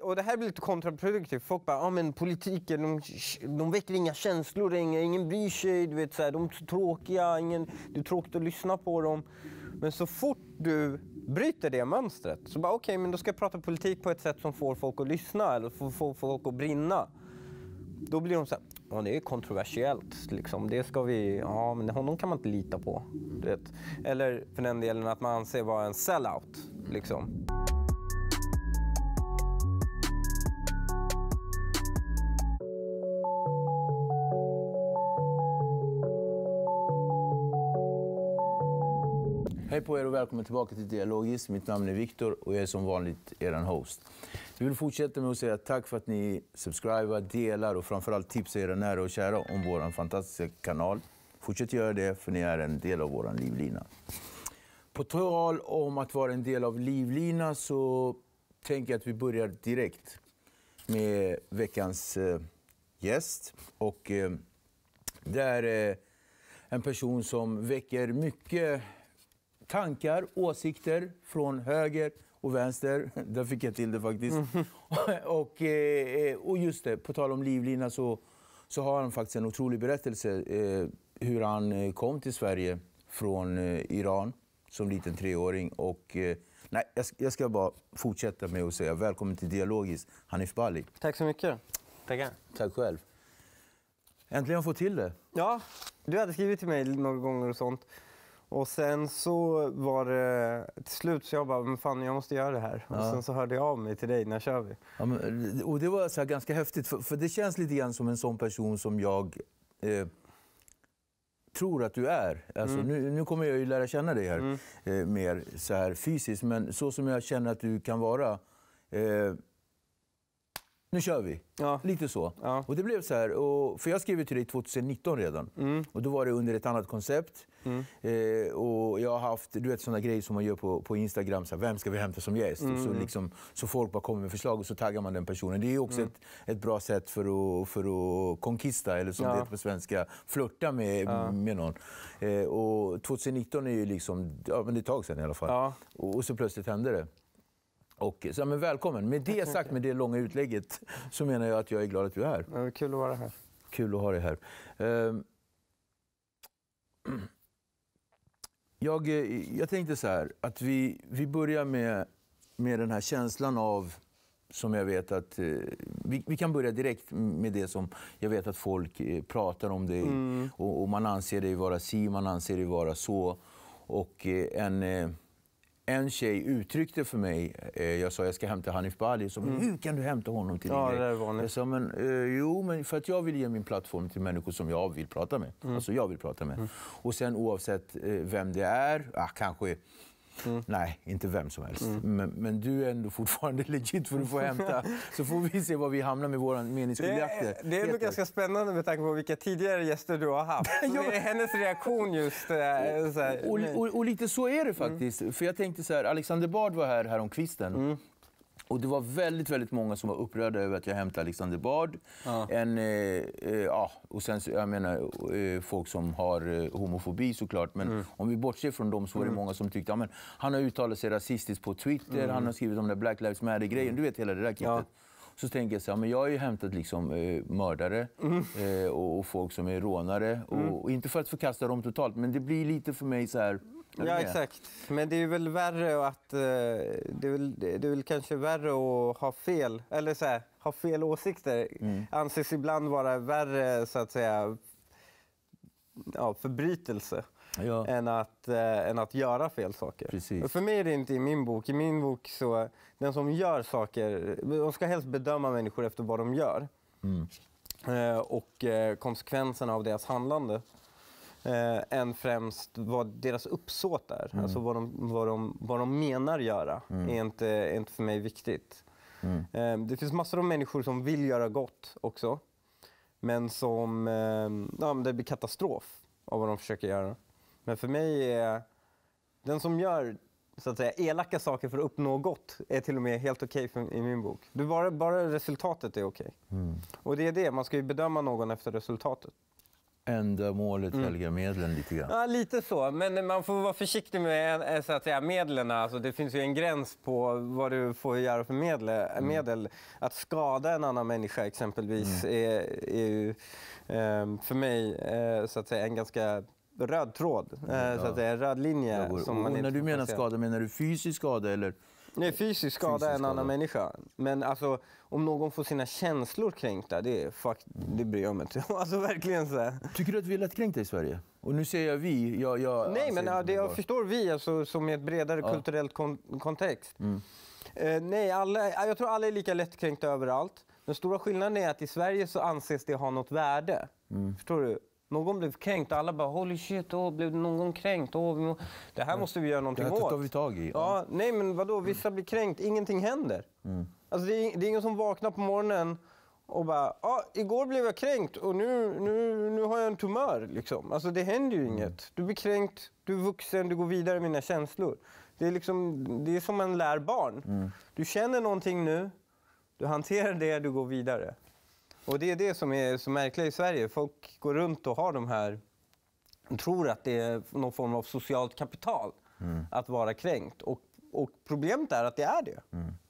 och det här blir lite kontraproduktivt. Folk bara, men politiker, de väcker inga känslor, ingen bryr sig, du vet, så här, de är tråkiga, det är tråkigt att lyssna på dem. Men så fort du bryter det mönstret, så bara okej, men då ska jag prata politik på ett sätt som får folk att lyssna eller får folk att brinna. Då blir de så här, det är kontroversiellt, liksom. Det ska vi, men honom kan man inte lita på. Du vet. Eller för den delen att man anser vara en sellout, liksom. Hej på er och välkommen tillbaka till Dialogiskt. Mitt namn är Viktor och jag är som vanligt eran host. Vi vill fortsätta med att säga tack för att ni subscribar, delar och framförallt tipsar era nära och kära om vår fantastiska kanal. Fortsätt göra det för ni är en del av vår livlina. På tal om att vara en del av livlina så tänker jag att vi börjar direkt med veckans gäst. Och det är en person som väcker mycket tankar, åsikter från höger och vänster. Där fick jag till det faktiskt. Och just det, på tal om livlina så har han faktiskt en otrolig berättelse hur han kom till Sverige från Iran som liten 3-åring. Och jag ska bara fortsätta med att säga välkommen till Dialogiskt, Hanif Bali. Tack så mycket. Tackar. Tack själv. Äntligen få till det. Ja, du hade skrivit till mig några gånger och sånt. Och sen så var det till slut så jag bara, men fan, jag måste göra det här. Ja. Och sen så hörde jag av mig till dig, när kör vi? Ja, och det var så här ganska häftigt, för det känns lite grann som en sån person som jag tror att du är. Alltså, nu kommer jag ju lära känna dig här mer så här fysiskt, men så som jag känner att du kan vara. Nu kör vi. Ja. Lite så. Ja. Och det blev så här, för jag skrev till dig 2019 redan. Och då var det under ett annat koncept. Och jag har haft, du vet, sådana grejer som man gör på Instagram. Så här, vem ska vi hämta som gäst? Och så folk bara kommer med förslag och så taggar man den personen. Det är också ett bra sätt för att konkista, eller som det heter på svenska, flirta med någon. Och 2019 är ju liksom, men det är ett tag sedan i alla fall. Ja. Och så plötsligt hände det. Och så, men välkommen. Med det sagt, med det långa utlägget, så menar jag att jag är glad att du är här. Ja, kul att vara här. Kul att ha dig här. Jag tänkte så här, att vi börjar med den här känslan av, som jag vet att vi kan börja direkt med det som jag vet att folk pratar om dig. Och man anser dig vara man anser dig vara så. Och en tjej uttryckte för mig, jag sa jag ska hämta Hanif Bali, så hur kan du hämta honom till din grej? Det är vanligt. Jag sa, men för att jag vill ge min plattform till människor som jag vill prata med. Alltså jag vill prata med. Och sen oavsett vem det är, kanske, nej, inte vem som helst. Men du är ändå fortfarande legit för att få hämta. Så får vi se var vi hamnar med våra meningsskiljaktigheter. Det är nog ganska spännande med tanke på vilka tidigare gäster du har haft. Det är hennes reaktion just. Så här, och lite så är det faktiskt. För jag tänkte så här, Alexander Bard var här om kvisten. Och det var väldigt, väldigt många som var upprörda över att jag hämtade Alexander Bard. Och sen, jag menar, folk som har homofobi såklart. Men om vi bortser från dem så var det många som tyckte, men han har uttalat sig rasistiskt på Twitter. Han har skrivit om det Black Lives Matter-grejen. Du vet hela det där kittet. Så tänker jag så här, men jag har ju hämtat liksom mördare och folk som är rånare. Och inte för att förkasta dem totalt, men det blir lite för mig så här. Ja, exakt. Men det är väl värre att det är väl kanske värre att ha fel, eller så här, ha fel åsikter. Anses ibland vara värre, så att säga, förbrytelse. Än att göra fel saker. Precis. För mig är det inte i min bok. I min bok så den som gör saker, de ska helst bedöma människor efter vad de gör. Och konsekvenserna av deras handlande. Än främst vad deras uppsåt är. Alltså vad de menar göra är inte för mig viktigt. Det finns massor av människor som vill göra gott också. Men som det blir katastrof av vad de försöker göra. Men för mig är den som gör, så att säga, elaka saker för att uppnå gott är till och med helt okej i min bok. Bara resultatet är okej. Och det är det, man ska ju bedöma någon efter resultatet. ändamålet helgar medlen lite grann. Ja, lite så. Men man får vara försiktig med så att säga, medlen. Alltså, det finns ju en gräns på vad du får göra för medel. Att skada en annan människa exempelvis är ju för mig så att säga, en ganska röd tråd. Så att säga, en röd linje. Som man när du menar skada, menar du fysisk skada eller? Nej, fysisk skada en annan människa. Men alltså, om någon får sina känslor kränkta, det bryr jag mig inte. Alltså verkligen så här. Tycker du att vi är lättkränkta i Sverige? Och nu säger jag vi. Nej, men jag förstår vi alltså, som i ett bredare kulturellt kontext. Nej, jag tror alla är lika lättkränkta överallt. Den stora skillnaden är att i Sverige så anses det ha något värde. Förstår du? Någon blev kränkt och alla bara holy shit, blev någon kränkt? Det här måste vi göra någonting åt. Det här tar vi tag i. Ja, nej men vadå, vissa blir kränkt, ingenting händer. Alltså det är ingen som vaknar på morgonen och bara, igår blev jag kränkt och nu har jag en tumör liksom. Alltså det händer ju inget. Du blir kränkt, du är vuxen, du går vidare med dina känslor. Det är som man lär barn. Du känner någonting nu, du hanterar det, du går vidare. Och det är det som är så märkligt i Sverige. Folk går runt och har de här, tror att det är någon form av socialt kapital att vara kränkt. Och problemet är att det är det.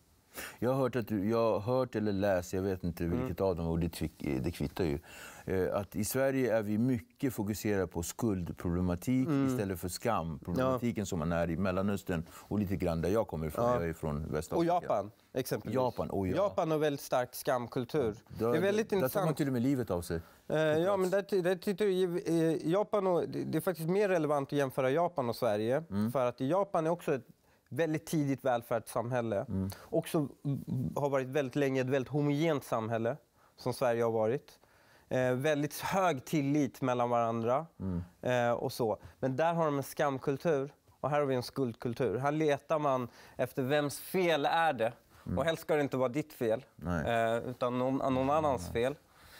Jag har hört eller läst, jag vet inte vilket av dem, och det kvittar ju, att i Sverige är vi mycket fokuserade på skuldproblematik istället för skamproblematiken som man är i Mellanöstern och lite grann där jag kommer ifrån. Jag är från Västafrika. Och Japan exempelvis. Japan har väldigt stark skamkultur. Det är väldigt intressant. Där tar man till och med livet av sig. Ja, men där tittar Japan och, det är faktiskt mer relevant att jämföra Japan och Sverige. För att i Japan är också ett väldigt tidigt välfärdssamhälle. Också har varit väldigt länge ett väldigt homogent samhälle som Sverige har varit. Väldigt hög tillit mellan varandra och så. Men där har de en skamkultur och här har vi en skuldkultur. Här letar man efter vems fel är det. Och helst ska det inte vara ditt fel utan någon annans fel.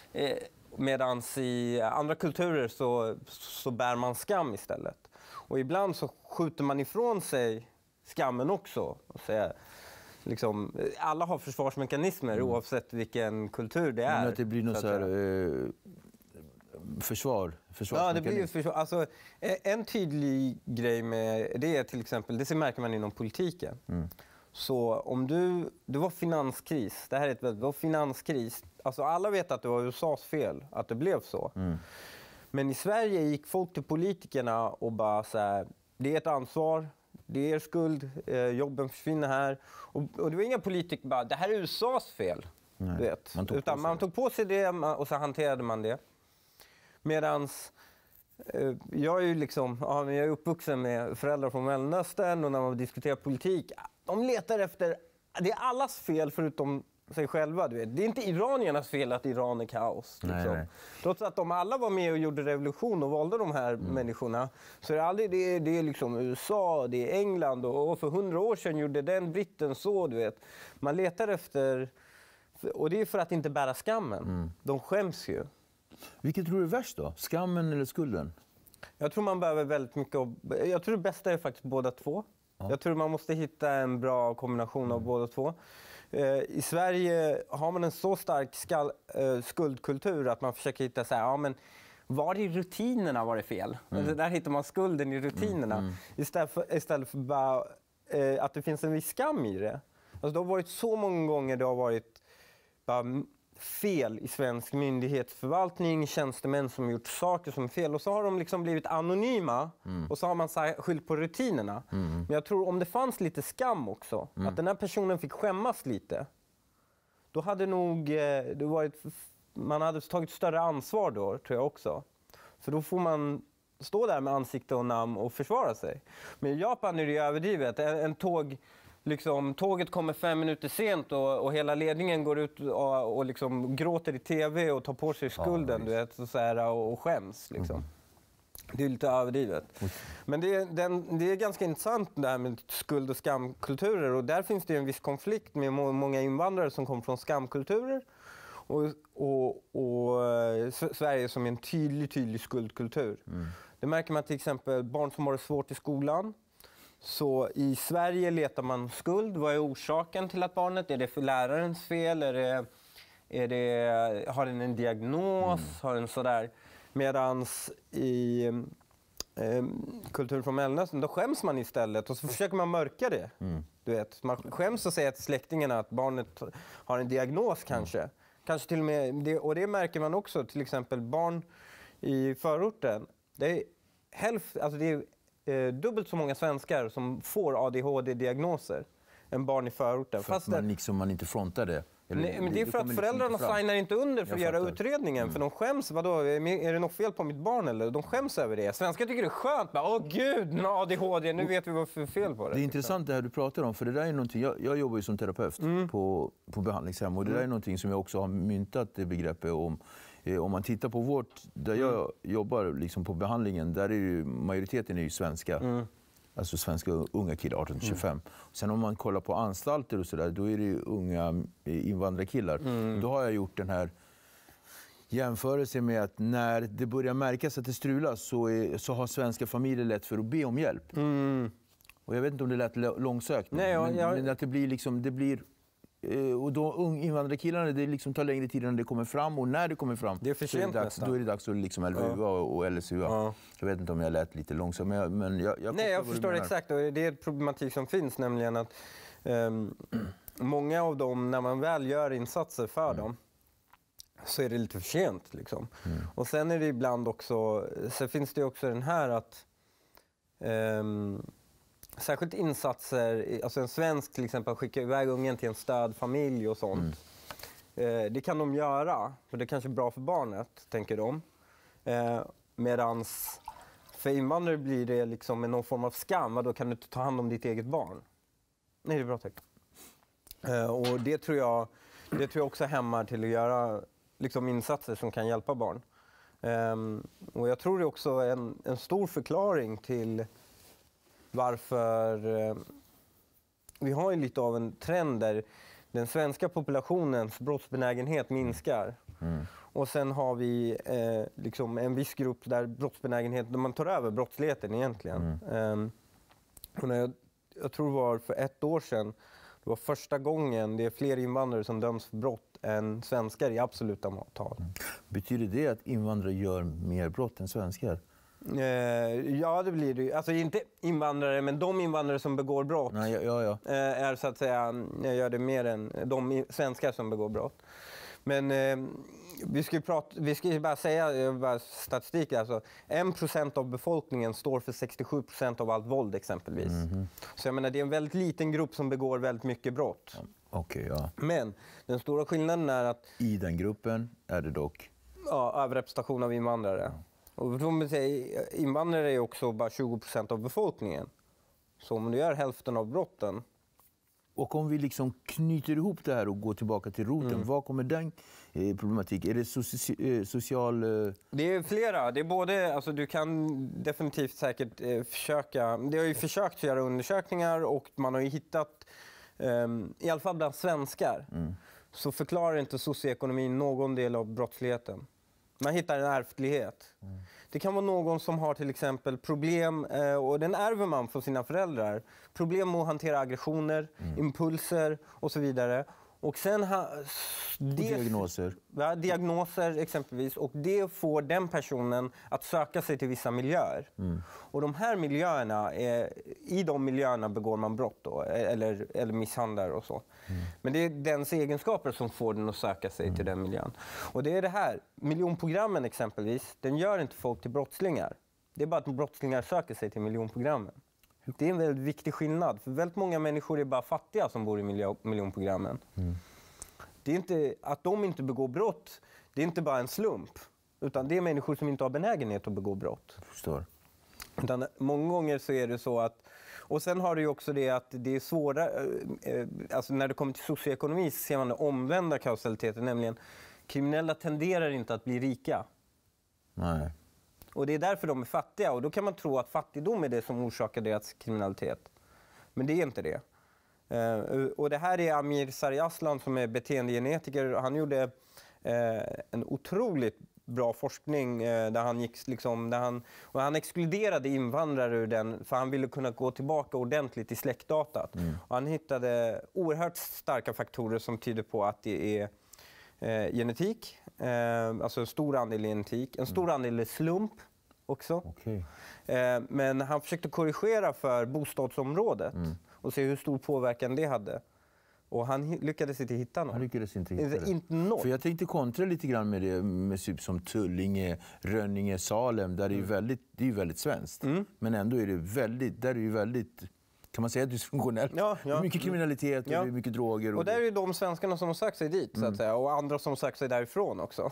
Medan i andra kulturer så bär man skam istället. Och ibland så skjuter man ifrån sig skammen också. Och säga, liksom, alla har försvarsmekanismer oavsett vilken kultur det är. Men att det blir något så här, försvarsmekanism. Ja, det blir ju försvar. Alltså, en tydlig grej med det är till exempel, det märker man inom politiken. Så om det var finanskris, det här är det var finanskris. Alltså alla vet att det var USAs fel att det blev så. Men i Sverige gick folk till politikerna och bara så här, det är ett ansvar. Det är er skuld, jobben försvinner här. Och det var inga politiker bara, det här är USAs fel. Nej, du vet. Man tog på sig det och så hanterade man det. Medans jag är ju liksom, jag är uppvuxen med föräldrar från Mellanöstern och när man diskuterar politik, de letar efter, det är allas fel förutom sig själva. Du vet. Det är inte iraniernas fel att Iran är kaos. Liksom. Nej. Trots att de alla var med och gjorde revolution och valde de här människorna. Så är det aldrig det är liksom USA, det är England och för 100 år sedan gjorde den britten så. Du vet. Man letar efter, och det är för att inte bära skammen. De skäms ju. Vilket tror du är värst då? Skammen eller skulden? Jag tror man behöver väldigt mycket jag tror det bästa är faktiskt båda två. Ja. Jag tror man måste hitta en bra kombination av båda två. I Sverige har man en så stark skuldkultur att man försöker hitta så här, men var i rutinerna var det fel? Där hittar man skulden i rutinerna. Istället för bara, att det finns en viss skam i det. Alltså, det har varit så många gånger det har varit bara fel i svensk myndighetsförvaltning, tjänstemän som gjort saker som är fel och så har de liksom blivit anonyma och så har man skyllt på rutinerna. Men jag tror om det fanns lite skam också, att den här personen fick skämmas lite, då hade nog man hade tagit större ansvar då, tror jag också. För då får man stå där med ansikte och namn och försvara sig. Men i Japan är det överdrivet. Tåget kommer 5 minuter sent och hela ledningen går ut och liksom gråter i tv och tar på sig skulden, du vet, och skäms. Liksom. Det är lite överdrivet. Men det är ganska intressant det här med skuld- och skamkulturer. Och där finns det en viss konflikt med många invandrare som kommer från skamkulturer. Och Sverige som en tydlig skuldkultur. Det märker man till exempel barn som har det svårt i skolan. Så i Sverige letar man skuld. Vad är orsaken till att barnet? Är det för lärarens fel? Har den en diagnos? Har den sådär? Medans i kulturen från Mellanöstern, då skäms man istället och så försöker man mörka det. Du vet, man skäms och säger till släktingarna att barnet har en diagnos kanske. Kanske till och med, och det märker man också, till exempel barn i förorten. Det är dubbelt så många svenskar som får ADHD-diagnoser än barn i förorten. Fast man inte frontar det. Nej, men det är för att föräldrarna signar inte under för att göra utredningen. För de skäms, vadå, är det något fel på mitt barn eller? De skäms över det. Svenskar tycker det är skönt. Åh gud, ADHD, nu vet vi vad för fel på det. Det är intressant det här du pratar om, för det där är någonting, jag jobbar ju som terapeut på behandlingshem, och det där är någonting som jag också har myntat det begreppet om. Om man tittar på där jag jobbar liksom på behandlingen, där är ju majoriteten är ju svenska. Alltså svenska unga killar, 18-25. Sen om man kollar på anstalter och sådär, då är det ju unga invandrarkillar. Då har jag gjort den här jämförelsen med att när det börjar märkas att det strulas så har svenska familjer lätt för att be om hjälp. Och jag vet inte om det lät långsökt. Men att det blir liksom, och då invandrarkillarna, det liksom tar längre tid innan det kommer fram, och när det kommer fram det är för sent, då är det dags att liksom LVUA och LSUA. Jag vet inte om jag lät lite långsamt, men jag förstår exakt, och det är ett problematik som finns, nämligen att många av dem, när man väl gör insatser för dem, så är det lite för sent liksom. Och sen är det ibland också, så finns det också den här att särskilt insatser, alltså en svensk till exempel skickar iväg ungen till en stödfamilj och sånt. Det kan de göra, för det är kanske bra för barnet, tänker de. Medans för invandrare blir det liksom någon form av skam, då kan du inte ta hand om ditt eget barn. Nej, det är bra, tack. Och det tror jag också hämmar till att göra liksom insatser som kan hjälpa barn. Och jag tror det är också en stor förklaring till varför vi har ju lite av en trend där den svenska populationens brottsbenägenhet minskar. Och sen har vi liksom en viss grupp där brottsbenägenhet, där man tar över brottsligheten egentligen. Och jag tror det var för 1 år sedan, det var första gången det är fler invandrare som döms för brott än svenskar i absoluta tal. Betyder det att invandrare gör mer brott än svenskar? Ja, det blir det. Alltså inte invandrare, men de invandrare som begår brott är så att säga, gör det mer än de svenskar som begår brott. Men vi ska bara säga statistik, alltså 1% av befolkningen står för 67% av allt våld exempelvis. Så jag menar, det är en väldigt liten grupp som begår väldigt mycket brott. Men den stora skillnaden är att i den gruppen är det dock överrepresentation av invandrare. Och invandrare är också bara 20% av befolkningen. Så om du gör hälften av brotten. Och om vi liksom knyter ihop det här och går tillbaka till roten, vad kommer den problematik? Är det social... Det är flera. Det är både, alltså du kan definitivt säkert försöka. Det har ju försökt göra undersökningar, och man har ju hittat, i alla fall bland svenskar, så förklarar inte socioekonomin någon del av brottsligheten. Man hittar en ärftlighet. Det kan vara någon som har till exempel problem, och den ärver man från sina föräldrar. Problem med att hantera aggressioner, impulser och så vidare. Och sen diagnoser. Ja, diagnoser exempelvis. Och det får den personen att söka sig till vissa miljöer. Och de här miljöerna, i de miljöerna begår man brott då, eller misshandlar och så. Men det är dens egenskaper som får den att söka sig till den miljön. Och det är det här, miljonprogrammen exempelvis, den gör inte folk till brottslingar. Det är bara att brottslingar söker sig till miljonprogrammen. Det är en väldigt viktig skillnad, för väldigt många människor är bara fattiga som bor i miljonprogrammen. Det är inte att de inte begår brott, det är inte bara en slump, utan det är människor som inte har benägenhet att begå brott. Förstår. Utan många gånger så är det så att, och sen har det ju också det att det är svåra, alltså när det kommer till socioekonomi så ser man det omvända kausaliteten, nämligen kriminella tenderar inte att bli rika. Nej. Och det är därför de är fattiga, och då kan man tro att fattigdom är det som orsakar deras kriminalitet. Men det är inte det. Och det här är Amir Sariaslan som är beteendegenetiker. Han gjorde en otroligt bra forskning där han gick liksom, och han exkluderade invandrare ur den, för han ville kunna gå tillbaka ordentligt i släktdatat. Och han hittade oerhört starka faktorer som tyder på att det är genetik, alltså en stor andel genetik, en stor andel är slump också. Okay. Men han försökte korrigera för bostadsområdet och se hur stor påverkan det hade. Och han lyckades inte hitta någon. Han lyckades inte hitta det. Inte något. För jag tänkte kontra lite grann med det med typ som Tullinge, Rönninge, Salem, där det är väldigt svenskt. Men ändå är det väldigt, där är det väldigt, kan man säga, dysfunktionellt. Ja. Det är mycket kriminalitet och det är mycket droger. Och där är ju de svenskarna som har sökt sig dit, så att säga. Och andra som har sökt sig därifrån också.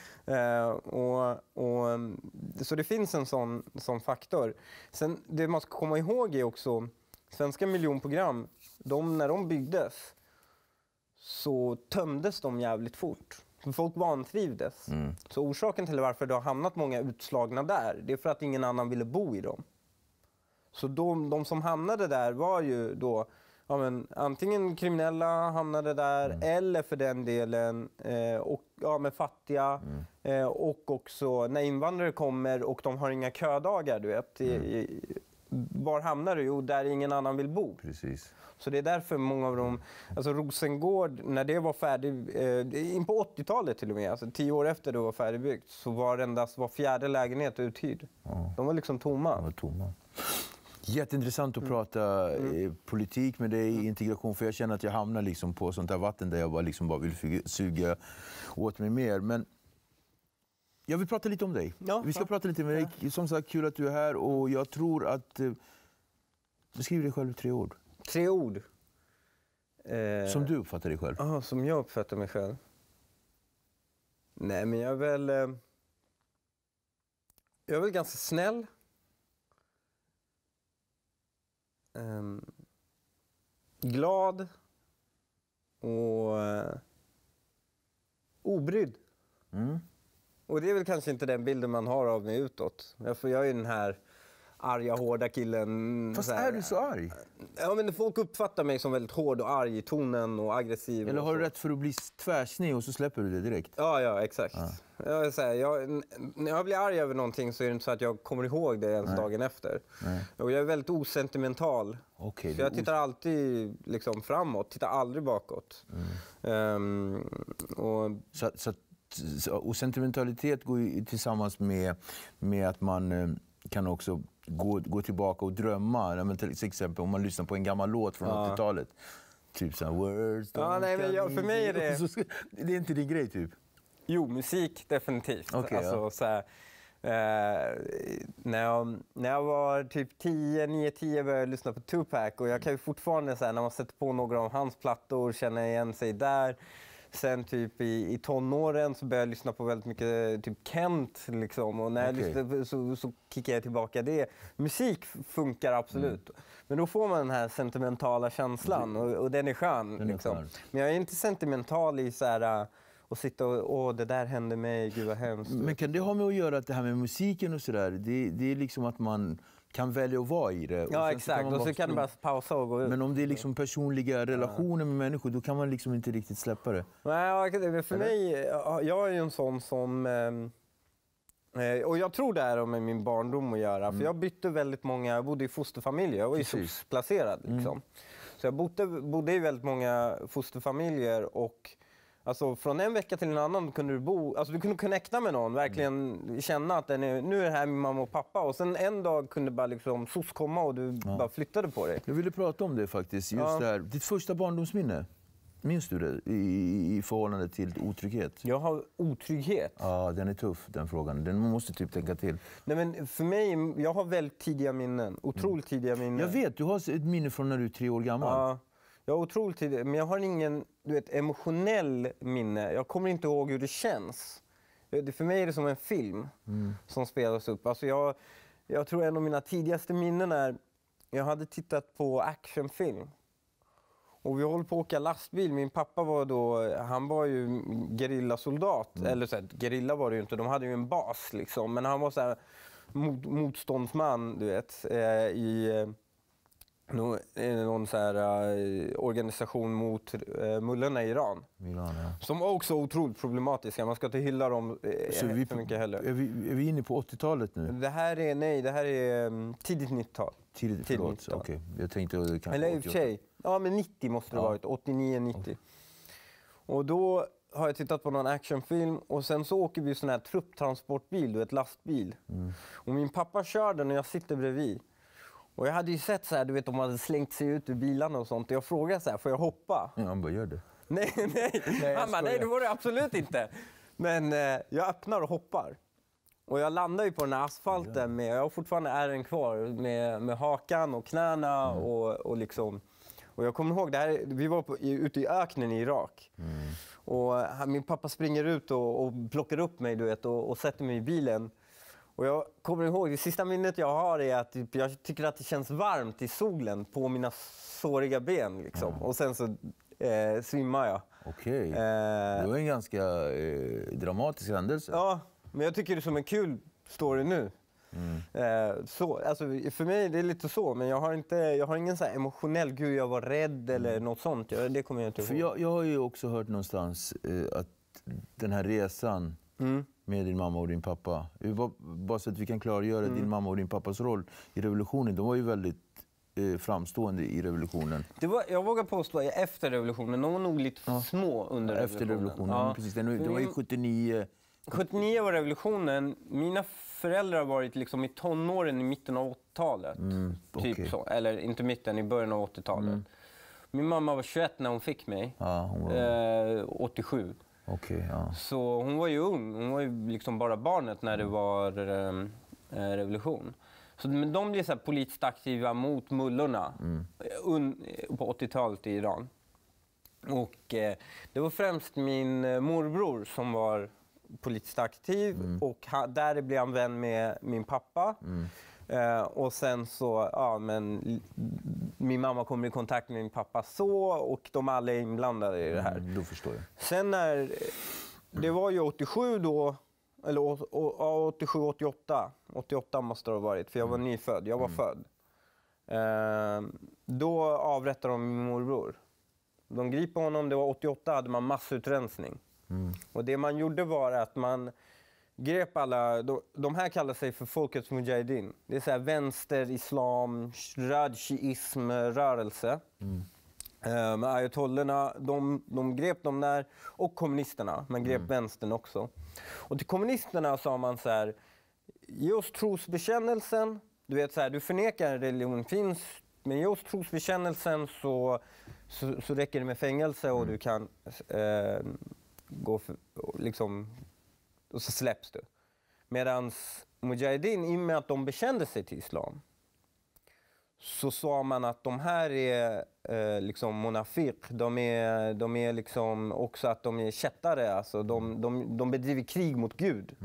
Så det finns en sån faktor. Sen, det man ska komma ihåg är också, svenska miljonprogram, när de byggdes så tömdes de jävligt fort. Folk vantrivdes. Så orsaken till varför det har hamnat många utslagna där, det är för att ingen annan ville bo i dem. Så de som hamnade där var ju då antingen kriminella hamnade där eller för den delen fattiga. Och också när invandrare kommer och de har inga ködagar, du vet. Var hamnar du? Jo, där ingen annan vill bo. Precis. Så det är därför många av dem, alltså Rosengård, när det var färdigt, in på 80-talet till och med, alltså 10 år efter det var färdigbyggt, så var endast var fjärde lägenhet uthyrd. De var liksom tomma. De var tomma. Jätteintressant att prata politik med dig, integration, för jag känner att jag hamnar liksom på sånt där vatten där jag bara vill suga åt mig mer. Men jag vill prata lite om dig. Ja, vi ska prata lite med dig. Som sagt, kul att du är här och jag tror att... Beskriv dig själv i 3 ord. 3 ord? Som du uppfattar dig själv? Ja, som jag uppfattar mig själv. Nej, men jag är väl ganska snäll. Glad. Och obrydd. Och det är väl kanske inte den bilden man har av mig utåt. För jag är den här arga, hårda killen. Fast är du så arg? Ja, men folk uppfattar mig som väldigt hård och arg i tonen och aggressiv. Eller har du rätt för att bli tvärsned och så släpper du det direkt? Ja, exakt. När jag blir arg över någonting så är det inte så att jag kommer ihåg det ens dagen efter. Och jag är väldigt osentimental. Okay, så jag tittar alltid liksom framåt, tittar aldrig bakåt. Och sentimentalitet går ju tillsammans med att man kan också gå tillbaka och drömma. Till exempel om man lyssnar på en gammal låt från 80-talet. Typ såhär, words för mig är det... Det är inte din grej typ? Jo, musik definitivt. Okay, när jag var typ 9-10 började jag lyssna på Tupac. Och jag kan ju fortfarande, när man sätter på några av hans plattor, känna igen sig där. Sen typ i tonåren så började jag lyssna på väldigt mycket typ Kent liksom. Och när jag lyssnade så kickar jag tillbaka det. Musik funkar absolut. Men då får man den här sentimentala känslan och den är skön. Liksom. Men jag är inte sentimental i så här och sitta och det där hände mig, gud vad hemskt. Men kan det ha med att göra att det här med musiken och sådär, det är liksom att man kan välja att vara i det. Ja, exakt. Och så kan du bara pausa och gå ut. Men om det är liksom personliga relationer med människor, då kan man liksom inte riktigt släppa det. Nej, för mig, jag är ju en sån som... och jag tror det är med min barndom att göra. För jag bytte väldigt många, jag bodde i fosterfamiljer, jag var ju SOS-placerad. Liksom. Så jag bodde i väldigt många fosterfamiljer och... Alltså från en vecka till en annan kunde du kunde connecta med någon, verkligen känna att nu är det här min mamma och pappa. Och sen en dag kunde bara liksom SOS komma och du bara flyttade på dig. Jag ville prata om det faktiskt, just det här. Ditt första barndomsminne, minns du det i förhållande till otrygghet? Jag har otrygghet. Ja, den är tuff den frågan. Den måste typ tänka till. Nej, men för mig, jag har väldigt tidiga minnen, otroligt tidiga minnen. Jag vet, du har ett minne från när du är 3 år gammal. Ja. Jag är otroligt tidig, men jag har ingen emotionell minne. Jag kommer inte ihåg hur det känns. För mig är det som en film som spelas upp. Alltså jag tror en av mina tidigaste minnen är jag hade tittat på actionfilm. Och vi håller på att åka lastbil. Min pappa han var ju gerillasoldat. Eller så här, gerilla var det ju inte, de hade ju en bas liksom. Men han var så här motståndsman, du vet, någon så här, organisation mot mullorna i Iran. Som var också otroligt problematiska. Man ska inte hylla dem för mycket heller. Är vi inne på 80-talet nu? Det här är tidigt 90-tal. Tidigt 90-tal. Okej. Jag tänkte kanske eller i och för sig. Ja, men 90 måste det ha varit. 89-90. Och då har jag tittat på någon actionfilm och sen så åker vi sån här trupptransportbil, du vet, lastbil. Och min pappa kör den och jag sitter bredvid. Och jag hade ju sett så här, du vet, de hade slängt sig ut ur bilarna och sånt. Och jag frågade så här, får jag hoppa? Ja, han bara, gör det. Nej. Han bara, nej det var det absolut inte. Men jag öppnar och hoppar. Och jag landar ju på den här asfalten med, jag har fortfarande ärren kvar, med hakan och knäna och liksom. Och jag kommer ihåg, vi var ute i öknen i Irak. Och min pappa springer ut och plockar upp mig, du vet, och sätter mig i bilen. Och jag kommer ihåg, det sista minnet jag har är att jag tycker att det känns varmt i solen på mina såriga ben. Liksom. Och sen så svimmar jag. Okej. Det var en ganska dramatisk händelse. Ja, men jag tycker det är som en kul story nu. Så, alltså, för mig det är lite så, men jag har ingen så här emotionell, gud jag var rädd eller något sånt. Det kommer jag inte ihåg. För jag har ju också hört någonstans att den här resan med din mamma och din pappa, bara så att vi kan klargöra din mamma och din pappas roll i revolutionen, de var ju väldigt framstående i revolutionen. Jag vågar påstå efter revolutionen, de var nog lite små under revolutionen. Efter revolutionen, ja. Precis. Det var ju 79... 79 var revolutionen. Mina föräldrar har varit liksom i tonåren i mitten av 80-talet. Typ så. Eller inte mitten, i början av 80-talet. Min mamma var 21 när hon fick mig. Ja, hon var... 87. Okay, ja. Så hon var ju ung. Hon var ju liksom bara barnet när det var revolution. Så, men de blev så här politiskt aktiva mot mullorna på 80-talet i Iran. Och det var främst min morbror som var politiskt aktiv och där blev han vän med min pappa. Och sen så, min mamma kommer i kontakt med min pappa så, och de alla är inblandade i det här. Då förstår jag. Sen när, det var ju 87 då, eller 87, 88. 88 måste det ha varit, för jag var nyfödd. Jag var född. Då avrättade de min morbror. De griper honom, det var 88, hade man massutrensning. Och det man gjorde var att man grep alla, de här kallar sig för folkets mujahedin. Det är så här vänster, islam, röd shiism rörelse. Med ayatollorna, de grep dem där, och kommunisterna, man grep vänstern också. Och till kommunisterna sa man så här, ge oss trosbekännelsen, du vet så här, du förnekar religion finns, men ge oss trosbekännelsen så räcker det med fängelse och du kan gå för, liksom, och så släpps du. Medan mujahedin, i och med att de bekände sig till islam, så sa man att de här är liksom monafik, de är liksom också att de är kättare, alltså de bedriver krig mot Gud.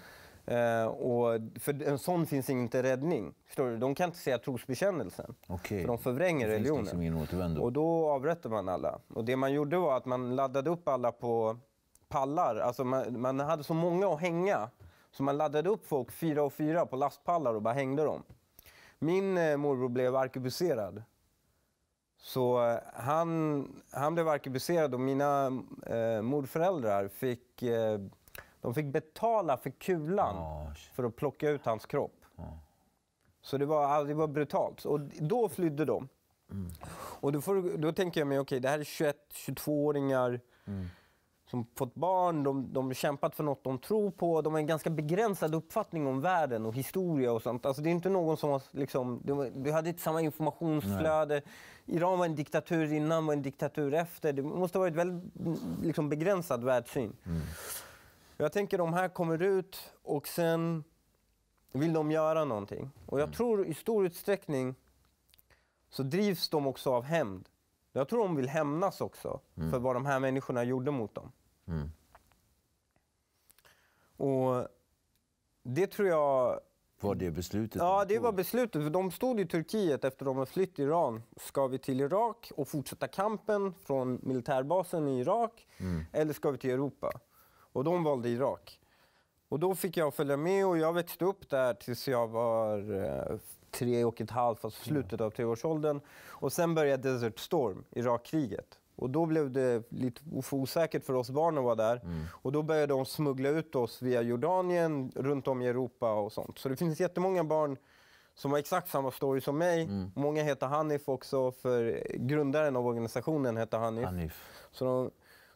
Och för en sån finns inte räddning. Förstår du? De kan inte säga trosbekännelsen. För de förvränger religionen. Liksom och då avrättade man alla. Och det man gjorde var att man laddade upp alla på pallar. Alltså man hade så många att hänga. Så man laddade upp folk 4 och 4 på lastpallar och bara hängde dem. Min morbror blev arkebuserad. Så han blev arkebuserad, och mina morföräldrar fick betala för kulan för att plocka ut hans kropp. Så det var brutalt. Och då flydde de. Och då tänker jag mig, okej, det här är 21-22-åringar som fått barn, de har kämpat för något de tror på, de har en ganska begränsad uppfattning om världen och historia och sånt. Alltså det är inte någon som har liksom, du hade inte samma informationsflöde. Nej. Iran var en diktatur innan, var en diktatur efter. Det måste ha varit väldigt liksom begränsad världssyn. Jag tänker de här kommer ut och sen vill de göra någonting. Och jag tror i stor utsträckning så drivs de också av hämnd. Jag tror de vill hämnas också för vad de här människorna gjorde mot dem. Och det tror jag... Var det beslutet? Ja, det var beslutet. För de stod i Turkiet efter de har flytt Iran. Ska vi till Irak och fortsätta kampen från militärbasen i Irak? Eller ska vi till Europa? Och de valde Irak. Och då fick jag följa med, och jag växte upp där tills jag var 3,5, alltså slutet av 3-årsåldern. Och sen började Desert Storm, Irakkriget. Och då blev det lite osäkert för oss barn att vara där. Och då började de smuggla ut oss via Jordanien, runt om i Europa och sånt. Så det finns jättemånga barn som har exakt samma story som mig. Många heter Hanif också, för grundaren av organisationen heter Hanif.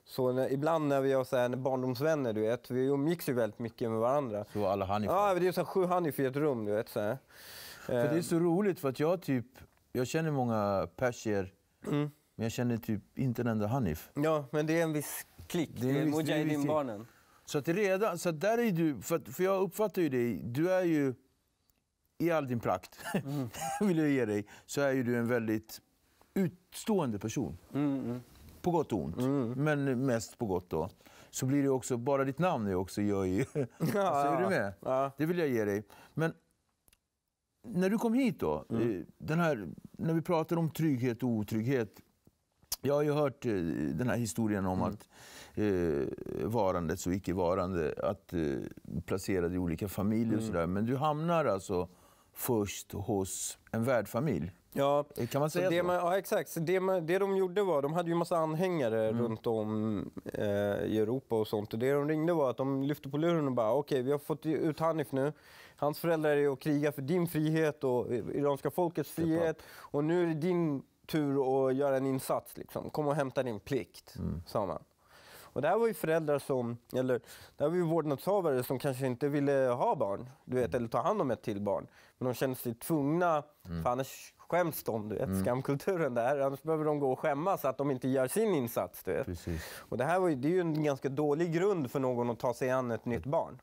Så ibland när vi har så här, barndomsvänner, du vet, vi umgicks ju väldigt mycket med varandra. Så alla Hanif? Ja, det är så här 7 Hanif i ett rum, du vet. Så här. För det är så roligt för att jag känner många persier, men jag känner typ inte en enda Hanif. Ja, men det är en viss klick, det är Mujahedin-barnen. Så att redan, så att där är du, för jag uppfattar ju dig, du är ju i all din prakt, vill jag ge dig, så är ju du en väldigt utstående person. På gott och ont, men mest på gott då. Så blir det också, bara ditt namn är också gör ju. Så är du med? Ja. Det vill jag ge dig. Men när du kom hit då, när vi pratar om trygghet och otrygghet. Jag har ju hört den här historien om att varandet och icke-varande, att placerade i olika familjer och sådär. Men du hamnar alltså först hos en värdfamilj. Ja, kan man säga så? Ja, exakt. Så det de gjorde var, de hade ju massa anhängare runt om i Europa och sånt. Och det de ringde var att de lyfte på luren och bara okej, vi har fått ut Hanif nu. Hans föräldrar är att kriga för din frihet och iranska folkets frihet. Och nu är det din tur att göra en insats. Liksom. Kom och hämta din plikt, sa man. Och det här var ju föräldrar som, eller det här var ju vårdnadshavare som kanske inte ville ha barn, du vet, eller ta hand om ett till barn. Men de kände sig tvungna, för annars skäms de, du vet, skamkulturen där. Annars behöver de gå och skämmas så att de inte gör sin insats, du vet. Precis. Och det här var ju, det är ju en ganska dålig grund för någon att ta sig an ett nytt barn.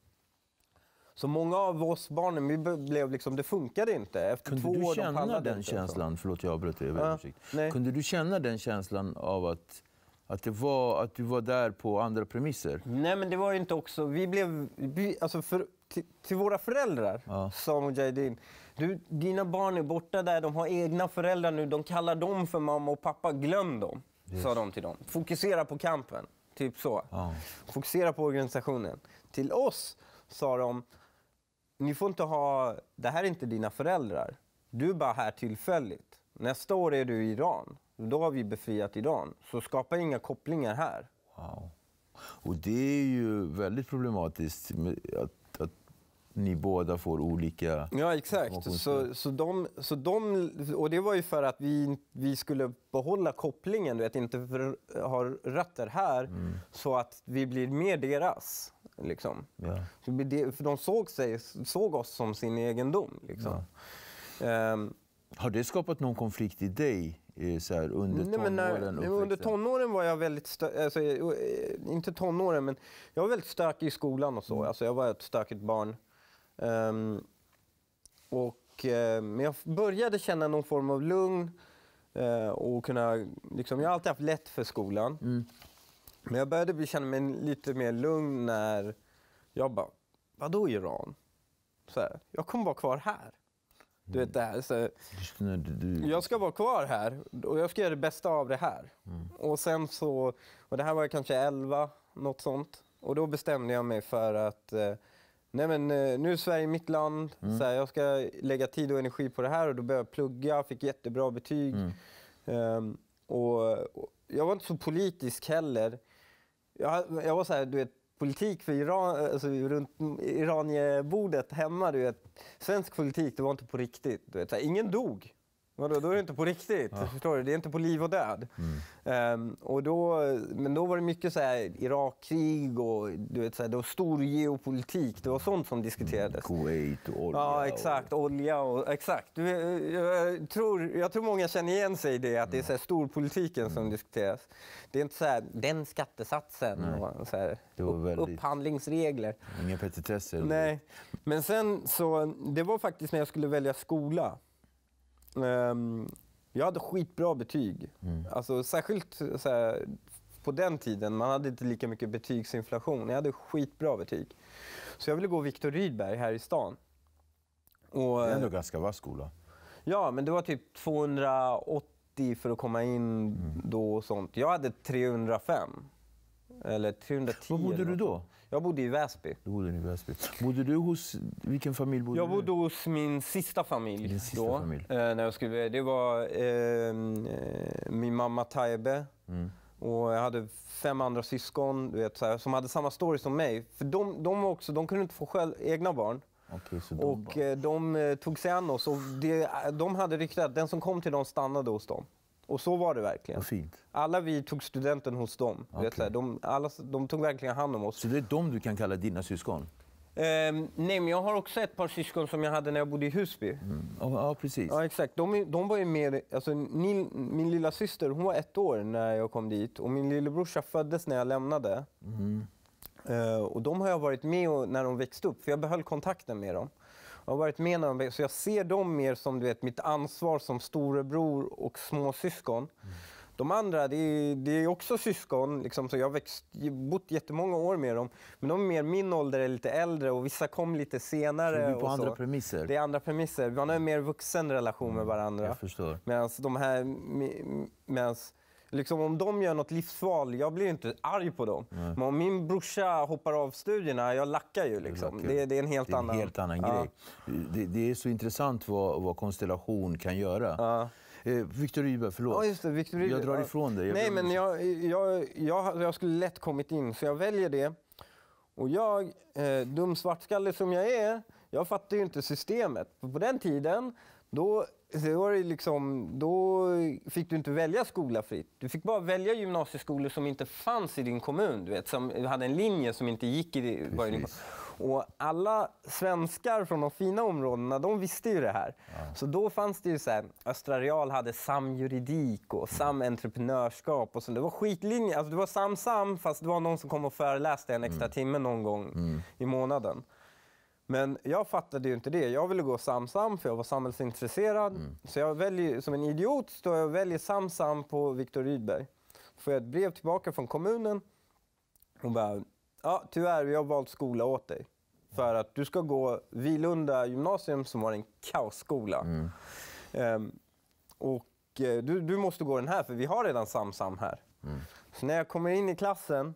Så många av oss barnen, vi blev liksom, det funkade inte. Efter Kunde 2 år, du känna den känslan, förlåt jag avbröt dig, kunde du känna den känslan av att du var där på andra premisser? Nej, men det var ju inte också, alltså till våra föräldrar, sa Mujahedin, dina barn är borta där, de har egna föräldrar nu, de kallar dem för mamma och pappa, glöm dem, sa de till dem. Fokusera på kampen, typ så. Fokusera på organisationen. Till oss sa de, ni får inte ha, det här är inte dina föräldrar, du är bara här tillfälligt. Nästa år är du i Iran. Då har vi befriat Iran. Så skapa inga kopplingar här. Wow. Och det är ju väldigt problematiskt att ni båda får olika... Ja, exakt. Och det var ju för att vi skulle behålla kopplingen, du vet, inte ha rötter här, så att vi blir mer deras. Liksom. Ja. För de såg oss som sin egendom. Liksom. Ja. Har det skapat någon konflikt i dig så här, under tonåren? Under tonåren var jag väldigt inte tonåren, men jag var väldigt stökig i skolan och så. Alltså jag var ett stökigt barn. Men jag började känna någon form av lugn och kunna, liksom, jag har alltid haft lätt för skolan. Men jag började känna mig lite mer lugn när jag bara, vadå Iran? Så här, jag kommer vara kvar här. Du vet det här, så jag ska vara kvar här och jag ska göra det bästa av det här. Och sen så, och det här var jag kanske 11, något sånt. Och då bestämde jag mig för att nej men nu är Sverige mitt land, så här, jag ska lägga tid och energi på det här. Och då började jag plugga, fick jättebra betyg. Och jag var inte så politisk heller. Jag var så här, du vet, politik för Iran, alltså runt Iraniebordet hemma, du vet, svensk politik, det var inte på riktigt, du vet, så här, ingen dog. Då är det inte på riktigt, förstår du? Det är inte på liv och död. Men då var det mycket så här Irakkrig och du vet, så här, det var stor geopolitik, det var sånt som diskuterades. Kuwait och olja. Ja, exakt, olja och exakt. Jag tror många känner igen sig i det, att det är så här storpolitiken som diskuteras. Det är inte så här den skattesatsen och så här, upphandlingsregler. Inga petitesser. Nej, men sen så det var faktiskt när jag skulle välja skola. Jag hade skitbra betyg. Alltså, särskilt så här, på den tiden, man hade inte lika mycket betygsinflation. Jag hade skitbra betyg. Så jag ville gå Viktor Rydberg här i stan. Och, det är ändå ganska vass skola. Ja, men det var typ 280 för att komma in då och sånt. Jag hade 305. Eller 310. Var bodde du då? Jag bodde i Väsby. Du bodde i Väsby. Bodde du hos, vilken familj bodde du? Jag bodde hos min sista familj. Din sista familj. När jag skulle, det var min mamma Taibe. Och jag hade 5 andra syskon, du vet, så här, som hade samma story som mig. För de kunde inte få egna barn. Okay, så de tog sig an oss. Och de hade ryktat att den som kom till dem stannade hos dem. Och så var det verkligen. Vad fint. Alla vi tog studenten hos dem. Okay. Vet, de tog verkligen hand om oss. Så det är de du kan kalla dina syskon? Nej, men jag har också ett par syskon som jag hade när jag bodde i Husby. Ja, precis. Ja, exakt. De var ju med, alltså, min lilla syster, hon var 1 år när jag kom dit. Och min lillebrorsa föddes när jag lämnade. Och de har jag varit med när de växte upp, för jag behöll kontakten med dem. Jag har varit med när de växte, så jag ser dem mer som mitt ansvar som storebror och småsyskon. De andra, det är också syskon, liksom, så jag har bott jättemånga år med dem. Men de är mer min ålder, är lite äldre och vissa kom lite senare. Så det är på andra premisser? Det är andra premisser. Vi har en mer vuxen relation med varandra. Jag förstår. Medan de här... Liksom om de gör något livsval, jag blir inte arg på dem. Men om min brorsa hoppar av studierna, jag lackar ju. Liksom. Det är en helt annan grej. Det är så intressant vad konstellation kan göra. Ja. Victor Rydberg, förlåt. Ja, just det, Victor Rydberg. Jag drar ifrån dig. Nej, men jag skulle lätt kommit in, så jag väljer det. Och jag, dum svartskalle som jag är, jag fattar ju inte systemet. För på den tiden, då fick du inte välja skola fritt. Du fick bara välja gymnasieskolor som inte fanns i din kommun. Du vet, som hade en linje som inte gick i din. Och alla svenskar från de fina områdena, de visste ju det här. Ja. Så då fanns det ju så här, Östra Real hade samjuridik och samentreprenörskap och så. Det var skitlinje, alltså det var sam, fast det var någon som kom och föreläste en extra timme någon gång i månaden. Men jag fattade ju inte det. Jag ville gå sam för jag var samhällsintresserad. Så jag väljer, som en idiot, står jag och väljer sam på Victor Rydberg. Får jag ett brev tillbaka från kommunen och bara, ja, tyvärr, vi har valt skola åt dig. För att du ska gå Vilunda gymnasium som var en kaosskola. Och du måste gå den här, för vi har redan sam här. Så när jag kommer in i klassen,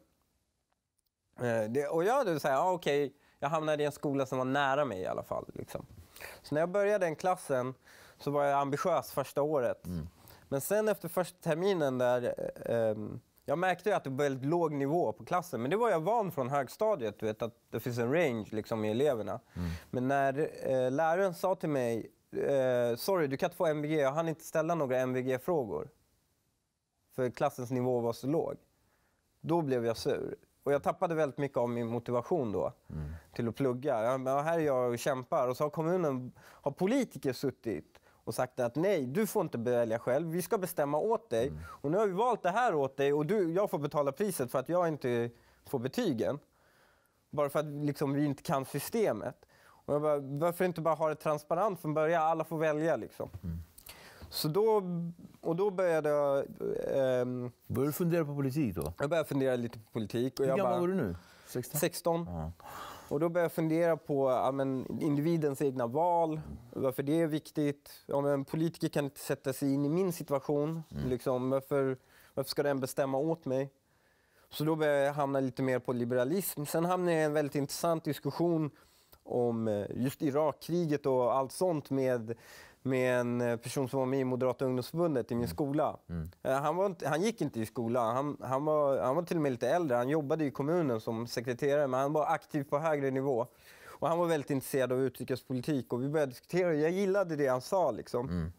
och jag säger, okej, jag hamnade i en skola som var nära mig i alla fall. Liksom. Så när jag började den klassen så var jag ambitiös första året. Men sen efter första terminen där, jag märkte ju att det var väldigt låg nivå på klassen. Men det var jag van från högstadiet, du vet, att det finns en range liksom, i eleverna. Men när läraren sa till mig, sorry, du kan inte få MVG, jag hann inte ställa några MVG-frågor. För klassens nivå var så låg. Då blev jag sur. Och jag tappade väldigt mycket av min motivation då till att plugga. Här är jag och kämpar. Och så har politiker suttit och sagt att nej, du får inte välja själv. Vi ska bestämma åt dig. Och nu har vi valt det här åt dig och jag får betala priset för att jag inte får betygen. Bara för att liksom, vi inte kan systemet. Och jag bara, varför inte bara ha det transparent från början? Alla får välja liksom. Så då började jag... Började du fundera på politik då? Jag började fundera lite på politik. Och hur gammal var du nu? 16. Och då började jag fundera på individens egna val, varför det är viktigt. En politiker kan inte sätta sig in i min situation. Liksom, varför ska den bestämma åt mig? Så då började jag hamna lite mer på liberalism. Sen hamnade jag i en väldigt intressant diskussion om just Irakkriget och allt sånt med en person som var med i Moderata ungdomsförbundet i min skola. Han gick inte i skolan, han var till och med lite äldre. Han jobbade i kommunen som sekreterare, men han var aktiv på högre nivå. Och han var väldigt intresserad av utrikespolitik och vi började diskutera. Jag gillade det han sa liksom.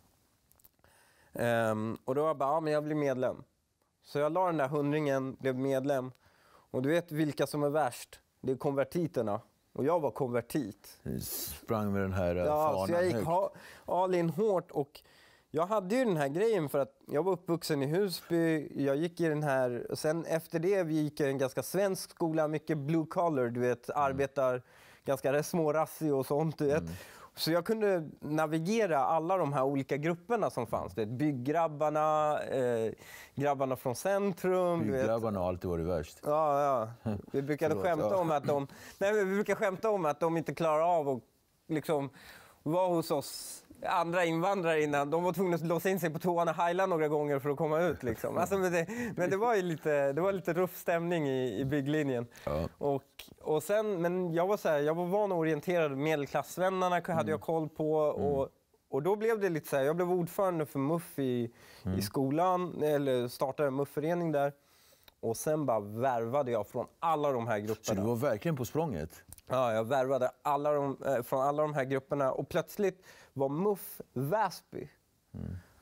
Och då var jag bara, men jag blir medlem. Så jag la den där 100-ringen, blev medlem. Och du vet vilka som är värst? Det är konvertiterna. Och jag var konvertit. Sprang med den här fanan så jag gick all in hårt. Och jag hade ju den här grejen för att jag var uppvuxen i Husby. Jag gick i den här... Sen efter det vi gick i en ganska svensk skola. Mycket blue collar, du vet. Arbetar ganska smårassig och sånt, du vet. Så jag kunde navigera alla de här olika grupperna som fanns. Det bygggrabbarna, grabbarna från centrum. Bygggrabbarna har alltid varit värst. Ja. Vi brukade skämta om att de inte klarar av att liksom vara hos oss andra invandrare innan. De var tvungna att låsa in sig på toan och heila några gånger för att komma ut. Liksom. Alltså, men det var ju lite ruff stämning i bygglinjen. Ja. Och sen, men jag var van och orienterad. Medelklassvännerna hade jag koll på. Och då blev det lite så här, jag blev ordförande för MUF i skolan. Eller startade en MUF-förening där. Och sen bara värvade jag från alla de här grupperna. Så du var verkligen på språnget? Ja, jag värvade från alla de här grupperna. Och plötsligt var MUF Väsby.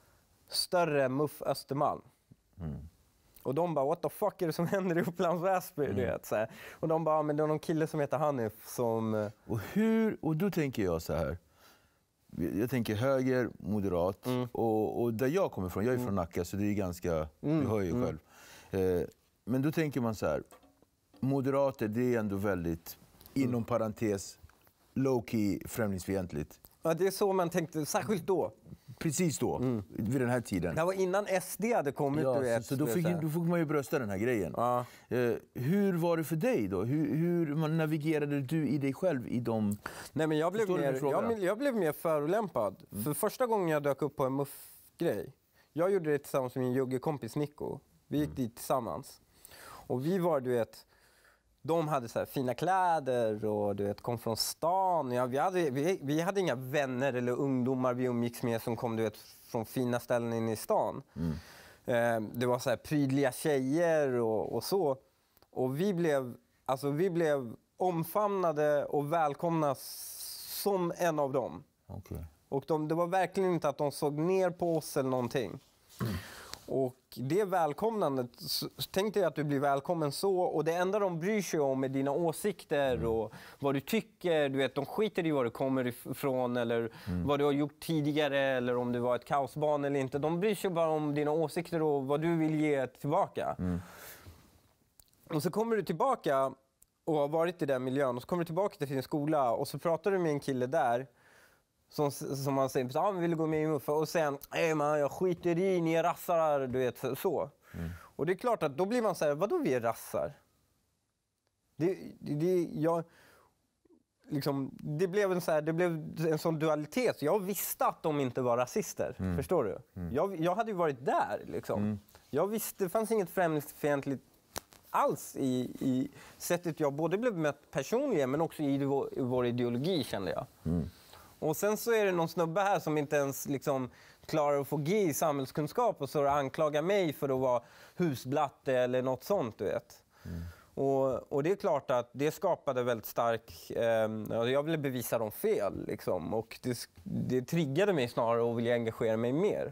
större MUF Östermalm. Och de bara, what the fuck är det som händer i Upplands Väsby? Du vet, så här. Och de bara, men det är någon kille som heter Hanif som... Och då tänker jag så här. Jag tänker höger, moderat. Och där jag kommer ifrån, jag är från Nacka så det är ganska, du hör ju själv. Men då tänker man så här, moderater det är ändå väldigt, inom parentes, low-key främlingsfientligt. Ja, det är så man tänkte, särskilt då. Precis då, vid den här tiden. Det var innan SD hade kommit. Ja, du vet, så då fick man ju brösta den här grejen. Ja. Hur var det för dig då? Hur navigerade du i dig själv i de... Nej, men jag blev mer förolämpad. För första gången jag dök upp på en muff-grej, jag gjorde det tillsammans med min juggekompis Nico. Vi gick dit tillsammans. Och vi var, du vet, de hade så här fina kläder och du vet, kom från stan. Ja, vi hade inga vänner eller ungdomar vi umgicks med som kom, du vet, från fina ställen in i stan. Det var så här prydliga tjejer och så. Och vi blev omfamnade och välkomna som en av dem. Okay. Och det var verkligen inte att de såg ner på oss eller någonting. Och det välkomnandet, tänk dig att du blir välkommen så, och det enda de bryr sig om är dina åsikter och vad du tycker, du vet, de skiter i var du kommer ifrån eller vad du har gjort tidigare eller om du var ett kaosbarn eller inte. De bryr sig bara om dina åsikter och vad du vill ge tillbaka. Och så kommer du tillbaka och har varit i den miljön och så kommer du tillbaka till din skola och så pratar du med en kille där som man säger, ja, vill gå med i MUF och sen, man, jag skiter i, ni är rassar, du vet, så. Och det är klart att då blir man så här, vadå vi är rassar? Det blev en sån dualitet. Jag visste att de inte var rasister, förstår du? Jag hade ju varit där, liksom. Jag visste, det fanns inget främlingsfientligt alls i sättet jag både blev mött personligen men också i vår ideologi, kände jag. Och sen så är det någon snubbe här som inte ens liksom klarar att få G i samhällskunskap och så anklagar mig för att vara husblatte eller något sånt, du vet. Och det är klart att det skapade väldigt stark... jag ville bevisa dem fel, liksom. Och det triggade mig snarare att vilja engagera mig mer.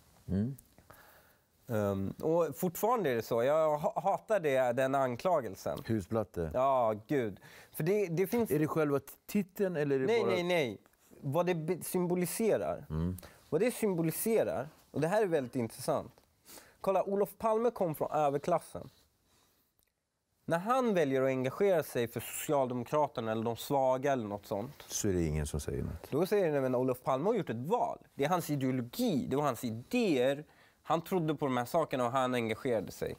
Och fortfarande är det så. Jag hatar den anklagelsen. Husblatte? Ja, gud. För det finns... Är det själva titeln eller är det Nej. Vad det symboliserar. Vad det symboliserar, och det här är väldigt intressant. Kolla, Olof Palme kom från överklassen. När han väljer att engagera sig för Socialdemokraterna eller de svaga eller något sånt, så är det ingen som säger något. Då säger det att Olof Palme har gjort ett val. Det är hans ideologi, det var hans idéer. Han trodde på de här sakerna och han engagerade sig.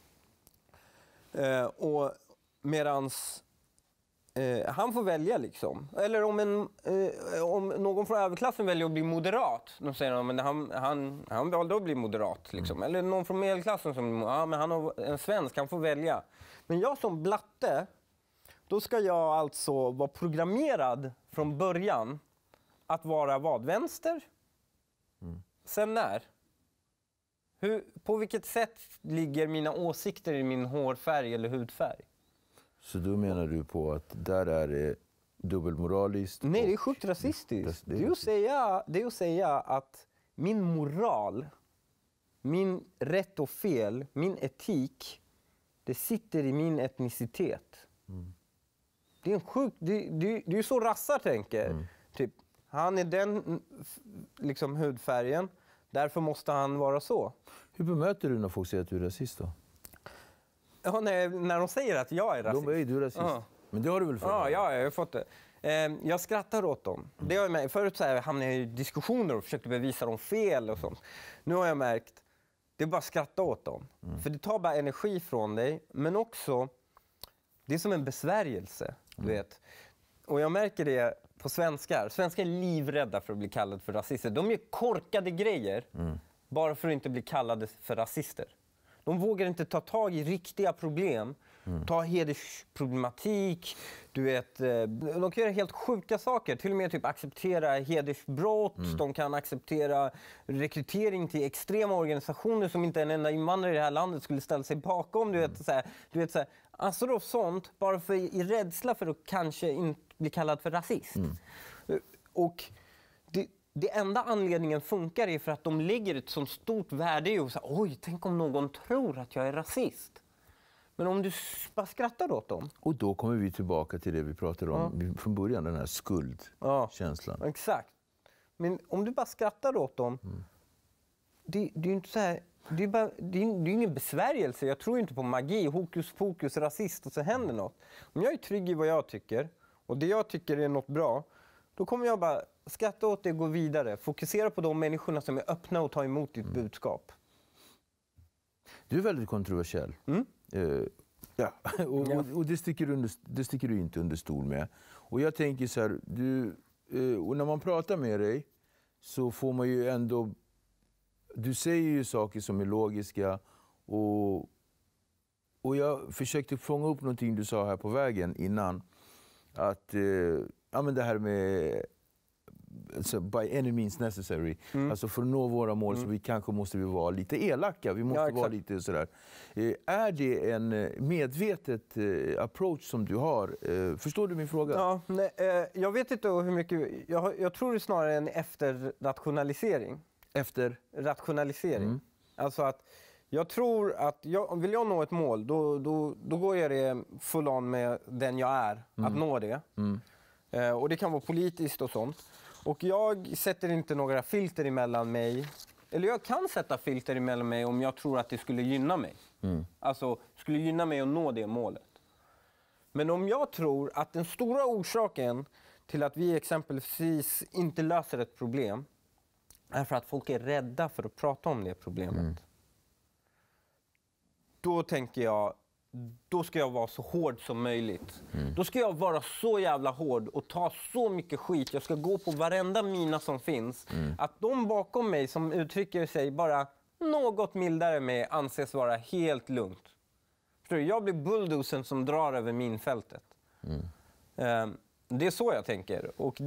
Och medans han får välja, liksom. Eller om någon från överklassen väljer att bli moderat, då säger de att han valde att bli moderat, liksom. Eller någon från medelklassen som men han är en svensk, han får välja. Men jag som blatte, då ska jag alltså vara programmerad från början att vara vad? Vänster? Sen när? På vilket sätt ligger mina åsikter i min hårfärg eller hudfärg? Så då menar du på att där är det dubbelmoraliskt? Nej, det är sjukt rasistiskt. Det är att säga att min moral, min rätt och fel, min etik, det sitter i min etnicitet. Det är en sjuk... Det är så rassar tänker. Typ, han är den liksom hudfärgen, därför måste han vara så. Hur bemöter du när folk säger att du är rasist då? Ja, när de säger att jag är rasist. De är du rasist. Men det har du väl fått? Ja, jag har fått det. Jag skrattar åt dem. Det har jag märkt. Förut så hamnade jag i diskussioner och försökte bevisa dem fel och sånt. Nu har jag märkt, det är bara att skratta åt dem. För det tar bara energi från dig, men också, det är som en besvärjelse, du vet. Och jag märker det på svenskar. Svenskar är livrädda för att bli kallade för rasister. De gör korkade grejer bara för att inte bli kallade för rasister. De vågar inte ta tag i riktiga problem. Ta hedersproblematik, du vet. De kan göra helt sjuka saker. Till och med typ acceptera hedersbrott. De kan acceptera rekrytering till extrema organisationer som inte en enda invandrare i det här landet skulle ställa sig bakom. Du vet, så här. Alltså då sånt, bara för i rädsla för att kanske inte bli kallad för rasist. Och det enda anledningen funkar är för att de lägger ett så stort värde i och säger, oj, tänk om någon tror att jag är rasist. Men om du bara skrattar åt dem. Och då kommer vi tillbaka till det vi pratade om från början, den här skuldkänslan. Ja, exakt. Men om du bara skrattar åt dem, det är ju inte så här, det är ingen besvärjelse. Jag tror inte på magi, hokus pokus, rasist och så händer något. Om jag är trygg i vad jag tycker och det jag tycker är något bra, då kommer jag bara skratta åt det och gå vidare. Fokusera på de människorna som är öppna och tar emot ditt budskap. Du är väldigt kontroversiell. Ja. Och det sticker du inte under stol med. Och jag tänker så här, och när man pratar med dig så får man ju ändå... Du säger ju saker som är logiska och jag försökte fånga upp någonting du sa här på vägen innan. Att men det här med by any means necessary. Alltså för att nå våra mål så kanske måste vi vara lite elaka. Vi måste vara lite sådär. Är det en medvetet approach som du har? Förstår du min fråga? Ja, nej, jag vet inte hur mycket... Jag tror det är snarare en efterrationalisering. Rationalisering. Alltså att jag tror att vill jag nå ett mål då går jag det full on med den jag är att nå det. Och det kan vara politiskt och sånt. Och jag sätter inte några filter emellan mig. Eller jag kan sätta filter emellan mig om jag tror att det skulle gynna mig. Alltså skulle gynna mig att nå det målet. Men om jag tror att den stora orsaken till att vi exempelvis inte löser ett problem är för att folk är rädda för att prata om det problemet. Då tänker jag, då ska jag vara så hård som möjligt. Då ska jag vara så jävla hård och ta så mycket skit. Jag ska gå på varenda mina som finns. Att de bakom mig som uttrycker sig bara något mildare med anses vara helt lugnt. Förstår du? Jag blir bulldozen som drar över minfältet. Det är så jag tänker. Och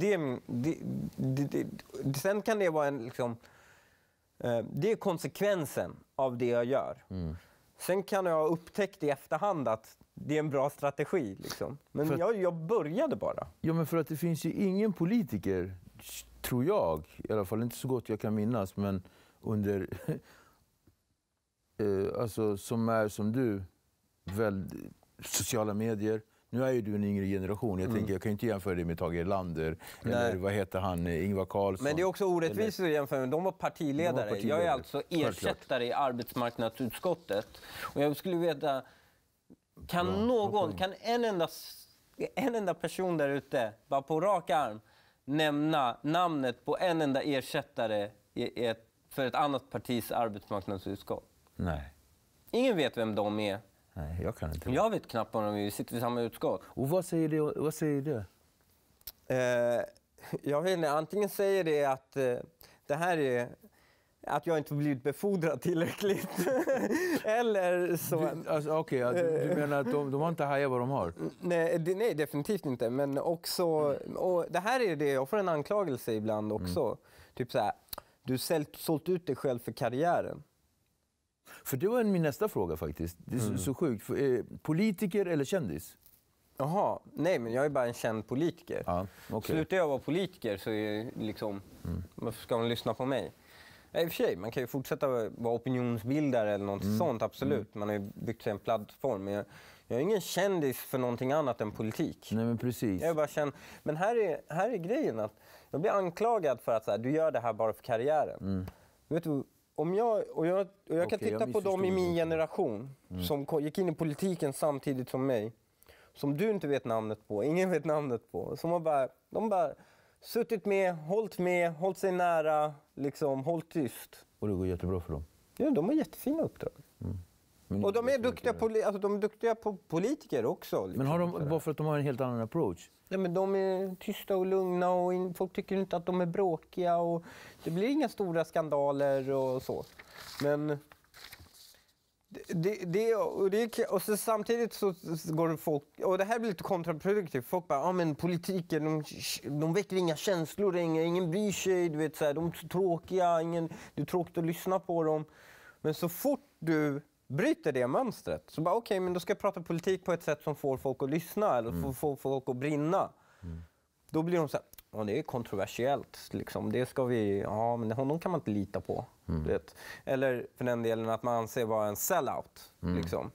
sen kan det vara en liksom, det är konsekvensen av det jag gör. Sen kan jag ha upptäckt i efterhand att det är en bra strategi. Liksom. Men jag började bara. Ja, men för att det finns ju ingen politiker, tror jag, i alla fall inte så gott jag kan minnas, men under alltså som är som du, sociala medier. Nu är ju du en yngre generation. Jag tänker, jag kan ju inte jämföra det med Tage Erlander. Eller vad heter han? Ingvar Carlsson. Men det är också orättvist att jämföra med. De var partiledare. Jag är alltså ersättare i arbetsmarknadsutskottet. Och jag skulle veta, kan en enda person där ute, bara på rak arm, nämna namnet på en enda ersättare för ett annat partis arbetsmarknadsutskott? Nej. Ingen vet vem de är. Nej, jag kan inte. Jag vet knappt om vi sitter i samma utskott. Och vad säger det? Jag vet inte, antingen säger det att det här är att jag inte blivit befordrad tillräckligt. Eller så... Du menar att de har inte hajat vad de har? Nej, definitivt inte. Men också... Och det här är det, jag får en anklagelse ibland också. Typ så här, du sålt ut dig själv för karriären. För det var min nästa fråga faktiskt. Det är så sjukt. Politiker eller kändis? Jaha, nej men jag är bara en känd politiker. Ja, okay. Slutar jag vara politiker så är liksom, varför ska man lyssna på mig? I och för sig, man kan ju fortsätta vara opinionsbildare eller något sånt, absolut. Man har ju byggt sig en plattform. Men jag är ingen kändis för någonting annat än politik. Nej, men precis. Jag är bara känd. Men här är grejen att jag blir anklagad för att så här, du gör det här bara för karriären. Vet du, om jag kan titta på dem i min generation som gick in i politiken samtidigt som mig. Som du inte vet namnet på, ingen vet namnet på. Som de bara suttit med, hållit sig nära, liksom, hållit tyst. Och det går jättebra för dem? Ja, de har jättefina uppdrag. Och de är duktiga på politiker också. Liksom, men har de, bara för att de har en helt annan approach? Ja, men de är tysta och lugna och folk tycker inte att de är bråkiga. Och det blir inga stora skandaler och så. Men... Och så samtidigt så går folk, och det här blir lite kontraproduktivt, folk bara, men politiker, de väcker inga känslor, ingen bryr sig, du vet, så här, de är tråkiga, det är tråkigt att lyssna på dem. Men så fort du bryter det mönstret, så bara okej, men då ska jag prata politik på ett sätt som får folk att lyssna eller får folk att brinna. Då blir de så här, det är kontroversiellt. Liksom. Det ska vi, ja, men honom kan man inte lita på. Du vet. Eller för den delen att man anser vara en sellout. Liksom.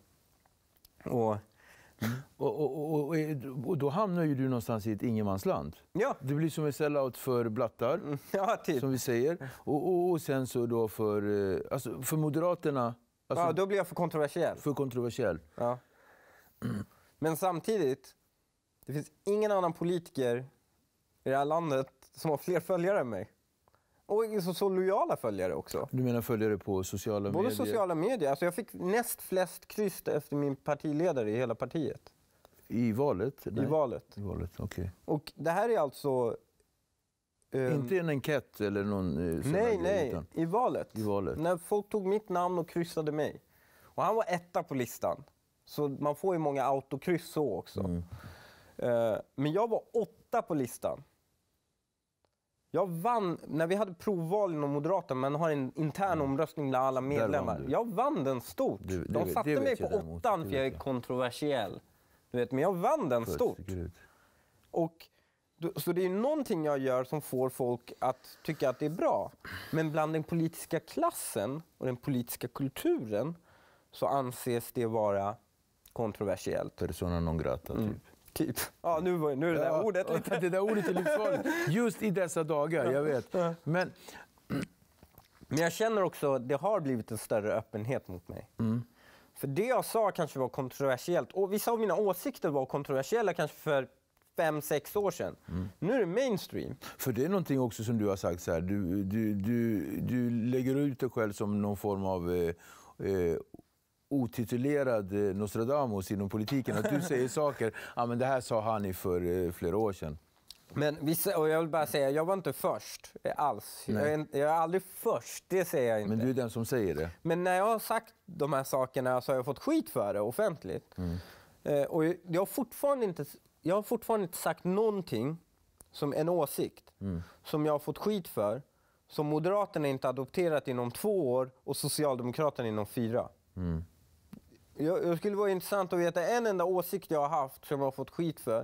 Och då hamnar ju du någonstans i ett ingenmansland. Ja. Du blir som en sellout för blattar, Ja, typ. som vi säger. Och sen så då för Moderaterna... Alltså, Ja, då blir jag för kontroversiell. För kontroversiell. Ja. Men samtidigt, det finns ingen annan politiker i det här landet som har fler följare än mig. Och så lojala följare också. Du menar följare på sociala medier? Både sociala medier. Alltså jag fick näst flest kryss efter min partiledare i hela partiet. I valet? Nej. I valet. I valet, okej. Okay. Och det här är alltså... inte en enkät eller någon... nej, utan i valet. I valet. När folk tog mitt namn och kryssade mig. Och han var etta på listan. Så man får ju många autokryss så också. Men jag var 8 på listan. Jag vann, när vi hade provval inom Moderaterna, man har en intern omröstning bland alla medlemmar. Jag vann den stort. De satte mig på 8 för jag är kontroversiell. Du vet, men jag vann den stort. Och, så det är någonting jag gör som får folk att tycka att det är bra. Men bland den politiska klassen och den politiska kulturen så anses det vara kontroversiellt. Persona non grata, typ. Ja, nu är det där ordet lite. Det där ordet är livsfarligt. Just i dessa dagar, jag vet. Men jag känner också att det har blivit en större öppenhet mot mig. För det jag sa kanske var kontroversiellt. Och vissa av mina åsikter var kontroversiella kanske för 5-6 år sedan. Nu är det mainstream. För det är någonting också som du har sagt så här. Du lägger ut dig själv som någon form av otitulerad Nostradamus inom politiken. Att du säger saker, ja men det här sa han för flera år sedan. Men vissa, och jag vill bara säga, jag var inte först alls. Jag är aldrig först, det säger jag inte. Men du är den som säger det. Men när jag har sagt de här sakerna så har jag fått skit för det offentligt. Och jag har fortfarande inte sagt någonting som en åsikt som jag har fått skit för, som Moderaterna inte adopterat inom 2 år och Socialdemokraterna inom 4. Jag skulle vara intressant att veta en enda åsikt jag har haft som jag har fått skit för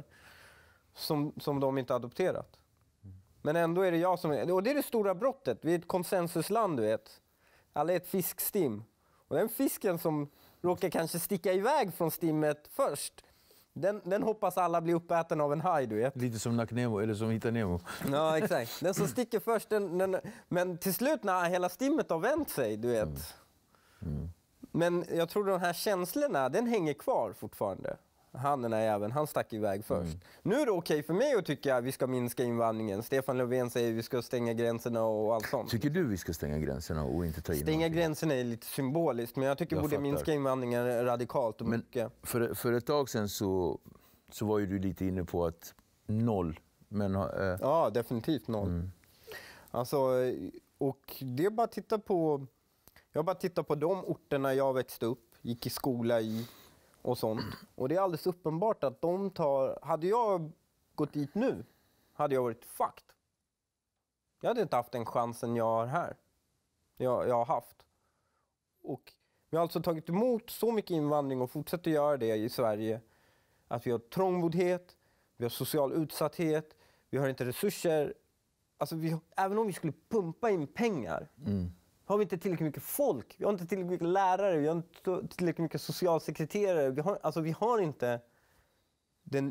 som de inte adopterat. Men ändå är det jag som är... Och det är det stora brottet. Vi är ett konsensusland, du vet. Alla är ett fiskstim. Och den fisken som råkar kanske sticka iväg från stimmet först, den hoppas alla blir uppäten av en haj, du vet. Lite som Nack Nemo, eller som Hitta Nemo. Ja, exakt. Den som sticker först, men till slut när hela stimmet har vänt sig, du vet. Men jag tror de här känslorna, den hänger kvar fortfarande. Den här jäveln, han stack iväg först. Nu är det okej för mig att tycka att vi ska minska invandringen. Stefan Löfven säger att vi ska stänga gränserna och allt sånt. Tycker du vi ska stänga gränserna och inte ta in? Stänga gränserna är lite symboliskt, men jag tycker vi borde minska invandringen radikalt och mycket. För ett tag sedan så var ju du lite inne på att 0. Men, ja, definitivt 0. Alltså, och det är bara att titta på... Jag bara tittar på de orterna jag växte upp, gick i skola i och sånt. Och det är alldeles uppenbart att de tar... Hade jag gått dit nu, hade jag varit fucked. Jag hade inte haft den chansen jag har här. Jag har haft. Och vi har alltså tagit emot så mycket invandring och fortsätter göra det i Sverige. Att vi har trångboddhet, vi har social utsatthet, vi har inte resurser. Alltså även om vi skulle pumpa in pengar... har vi inte tillräckligt mycket folk, vi har inte tillräckligt mycket lärare, vi har inte tillräckligt mycket socialsekreterare. Vi har inte den,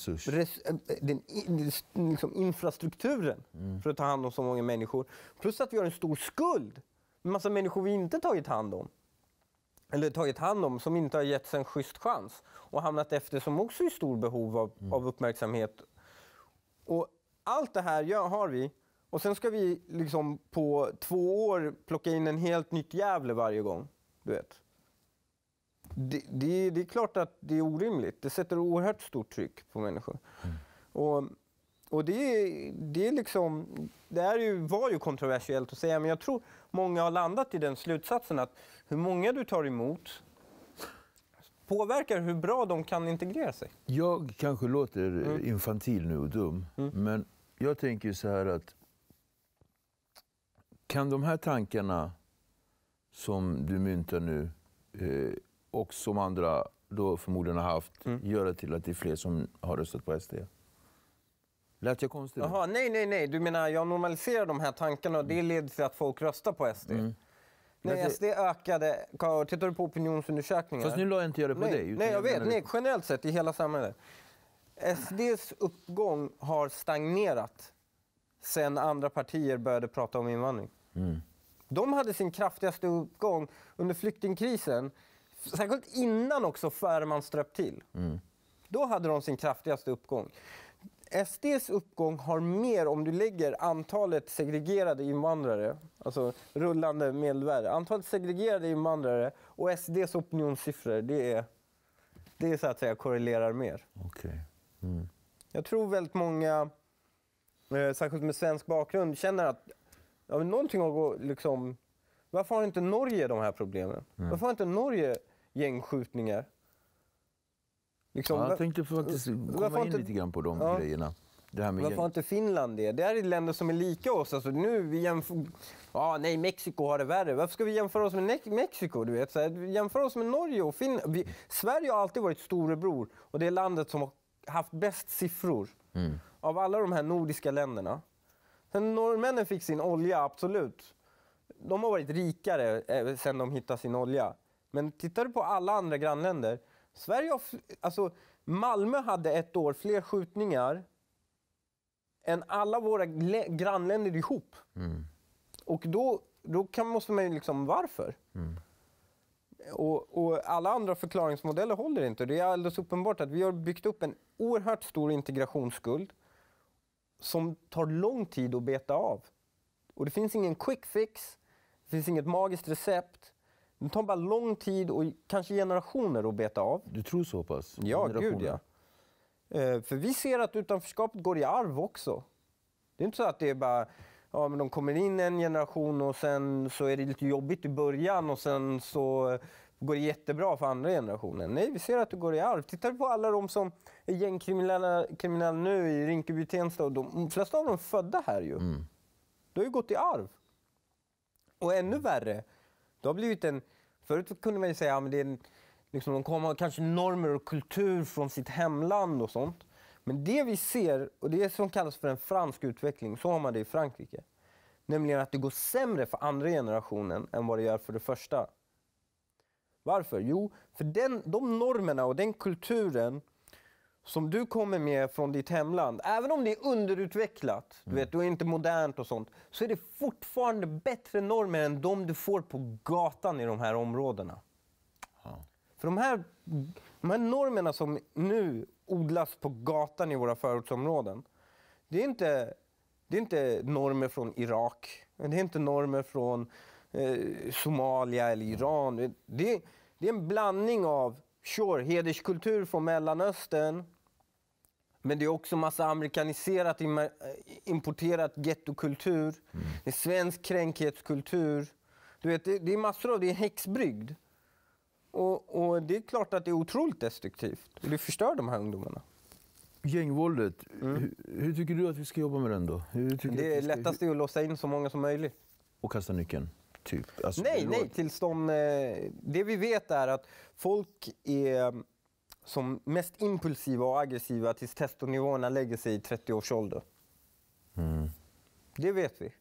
liksom infrastrukturen för att ta hand om så många människor. Plus att vi har en stor skuld. En massa människor vi inte tagit hand om. Eller tagit hand om som inte har getts en schysst chans. Och hamnat efter som också är i stor behov av uppmärksamhet. Och allt det här har vi. Och sen ska vi liksom på 2 år plocka in en helt nytt Gävle varje gång. Du vet. Det är klart att det är orimligt. Det sätter oerhört stort tryck på människor. Och det är liksom... Det var ju kontroversiellt att säga, men jag tror många har landat i den slutsatsen att hur många du tar emot påverkar hur bra de kan integrera sig. Jag kanske låter infantil nu och dum, men jag tänker så här att kan de här tankarna som du myntar nu och som andra då förmodligen har haft göra till att det är fler som har röstat på SD? Lät jag konstigt? Jaha, nej. Du menar, jag normaliserar de här tankarna och det leder till att folk röstar på SD. Nej, SD ökade. Tittar du på opinionsundersökningar? Fast nu la jag inte göra det på dig. Nej, jag vet. Nej, generellt sett i hela samhället. SDs uppgång har stagnerat sen andra partier började prata om invandring. De hade sin kraftigaste uppgång under flyktingkrisen. Särskilt innan också, före man ströp till. Då hade de sin kraftigaste uppgång. SDs uppgång har mer om du lägger antalet segregerade invandrare, alltså rullande medelvärde, antalet segregerade invandrare och SDs opinionssiffror, det är så att säga korrelerar mer. Okej. Jag tror väldigt många, särskilt med svensk bakgrund, känner att någonting har gått liksom, varför har inte Norge de här problemen? Varför har inte Norge gängskjutningar? Liksom, jag tänkte faktiskt komma in lite grann på de grejerna. Det här med varför har inte Finland det? Det är länder som är lika oss. Alltså, nu vi jämför... Mexiko har det värre. Varför ska vi jämföra oss med Mexiko? Du vet? Så här, jämför oss med Norge och Finland. Sverige har alltid varit storebror. Och det är landet som har haft bäst siffror av alla de här nordiska länderna. Sen norrmännen fick sin olja, absolut. De har varit rikare sen de hittade sin olja. Men tittar du på alla andra grannländer... Sverige har, alltså Malmö hade ett år fler skjutningar än alla våra grannländer ihop. Och då måste man ju liksom, varför? Och alla andra förklaringsmodeller håller inte. Det är alldeles uppenbart att vi har byggt upp en oerhört stor integrationsskuld som tar lång tid att beta av. Och det finns ingen quick fix, det finns inget magiskt recept. Det tar bara lång tid och kanske generationer att beta av. Du tror så pass? Ja, gud ja. För vi ser att utanförskapet går i arv också. Det är inte så att det är bara, men de kommer in en generation och sen så är det lite jobbigt i början och sen så går det jättebra för andra generationen. Nej, vi ser att det går i arv. Tittar på alla de som är gängkriminella nu i Rinkeby, Tensta, och de flesta av dem är födda här ju. Det har ju gått i arv. Och ännu värre, det har blivit förut kunde man ju säga att liksom, de kommer kanske normer och kultur från sitt hemland och sånt. Men det vi ser, och det är som kallas för en fransk utveckling, så har man det i Frankrike. Nämligen att det går sämre för andra generationen än vad det gör för det första. Varför? Jo, för de normerna och den kulturen som du kommer med från ditt hemland, även om det är underutvecklat, du vet, du är inte modernt och sånt, så är det fortfarande bättre normer än de du får på gatan i de här områdena. För de här normerna som nu odlas på gatan i våra förortsområden, det är inte normer från Irak, det är inte normer från Somalia eller Iran. Det är en blandning av hederskultur från Mellanöstern, men det är också massa amerikaniserat, importerat gettokultur. Det är svensk kränkhetskultur. Du vet, det är massor av det, är häxbrygd. Och det är klart att det är otroligt destruktivt. Det förstör de här ungdomarna. Gängvåldet, hur tycker du att vi ska jobba med den då? Det är lättast att låsa in så många som möjligt. Och kasta nyckeln? Typ. Alltså, nej, tills det vi vet är att folk är som mest impulsiva och aggressiva tills testosteronivåerna lägger sig i 30 års ålder. Det vet vi.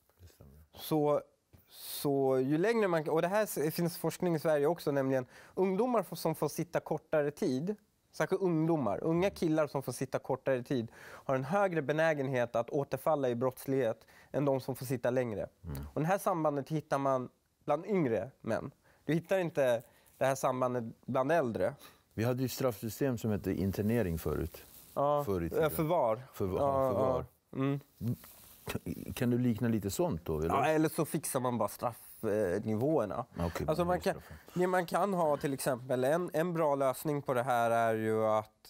Så ju längre man... Och det här finns forskning i Sverige också, nämligen ungdomar som får sitta kortare tid, särskilt unga killar som får sitta kortare tid, har en högre benägenhet att återfalla i brottslighet än de som får sitta längre. Och det här sambandet hittar man bland yngre män. Du hittar inte det här sambandet bland äldre. Vi hade ju straffsystem som hette internering förut. Ja, förvar. Förvar. Kan du likna lite sånt då? Eller? Ja, eller så fixar man bara straffnivåerna. Okay, alltså man kan ha till exempel en bra lösning på det här är ju att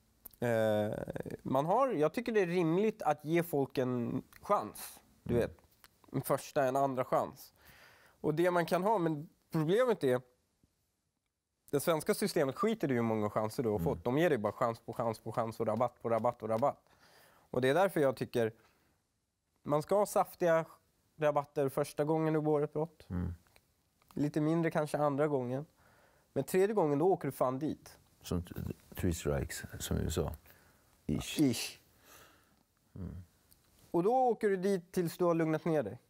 jag tycker det är rimligt att ge folk en chans. Du vet, en andra chans. Och det man kan ha, men problemet är det svenska systemet skiter i hur många chanser du har fått. De ger dig bara chans på chans på chans och rabatt på rabatt och rabatt. Och det är därför jag tycker man ska ha saftiga rabatter första gången du begår ett brott. Lite mindre kanske andra gången. Men tredje gången då åker du fan dit. Som 3 strikes, som USA. Ish. Och då åker du dit tills du har lugnat ner dig.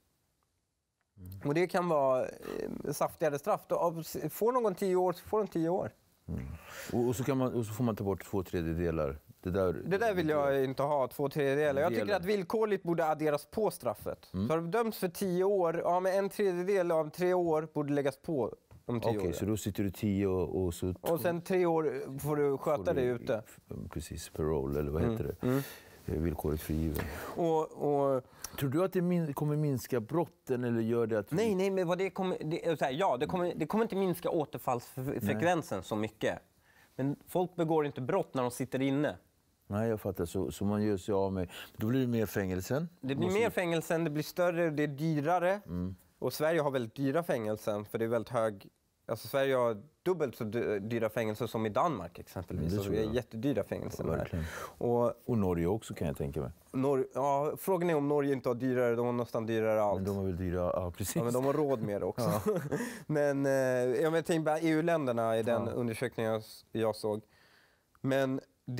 Och det kan vara saftigare straff. Får någon 10 år så får de 10 år. Och så får man ta bort 2/3. Det där vill jag inte ha, 2/3. Jag tycker att villkorligt borde adderas på straffet. Så har du dömts för 10 år, ja, men 1/3 av 3 år borde läggas på de 10 åren. Okej, så då sitter du 10 och så... Och sen 3 år får du sköta dig ute. Precis, parole eller vad heter det? Villkorligt frigiven. Och tror du att det kommer minska brotten eller gör det att... Nej, men vad det kommer... Det kommer inte minska återfallsfrekvensen så mycket. Men folk begår inte brott när de sitter inne. Nej, jag fattar. Så man gör sig av med... Då blir det mer fängelsen. Det blir mer fängelsen, det blir större, det är dyrare. Och Sverige har väldigt dyra fängelsen för det är väldigt hög... Alltså Sverige har dubbelt så dyra fängelser som i Danmark exempelvis. Alltså, det är jättedyra fängelser här. Och Norge också kan jag tänka mig. Frågan är om Norge inte har dyrare, de har nästan dyrare allt. Men de har väl dyrare, precis. Ja, men de har råd med det också. Men jag tänkte bara EU-länderna i den undersökningen jag såg. Men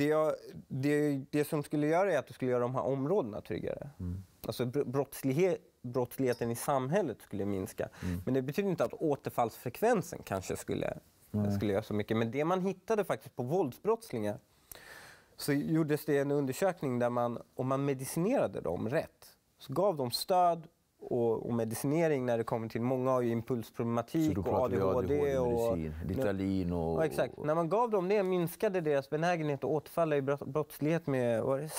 det som skulle göra är att det skulle göra de här områdena tryggare. Alltså brottsligheten i samhället skulle minska. Men det betyder inte att återfallsfrekvensen kanske skulle göra så mycket. Men det man hittade faktiskt på våldsbrottslingar så gjordes det en undersökning där om man medicinerade dem rätt så gav de stöd och medicinering när det kommer till många har ju impulsproblematik och ADHD och Ritalin och... Ja, exakt. När man gav dem det minskade deras benägenhet att återfalla i brottslighet med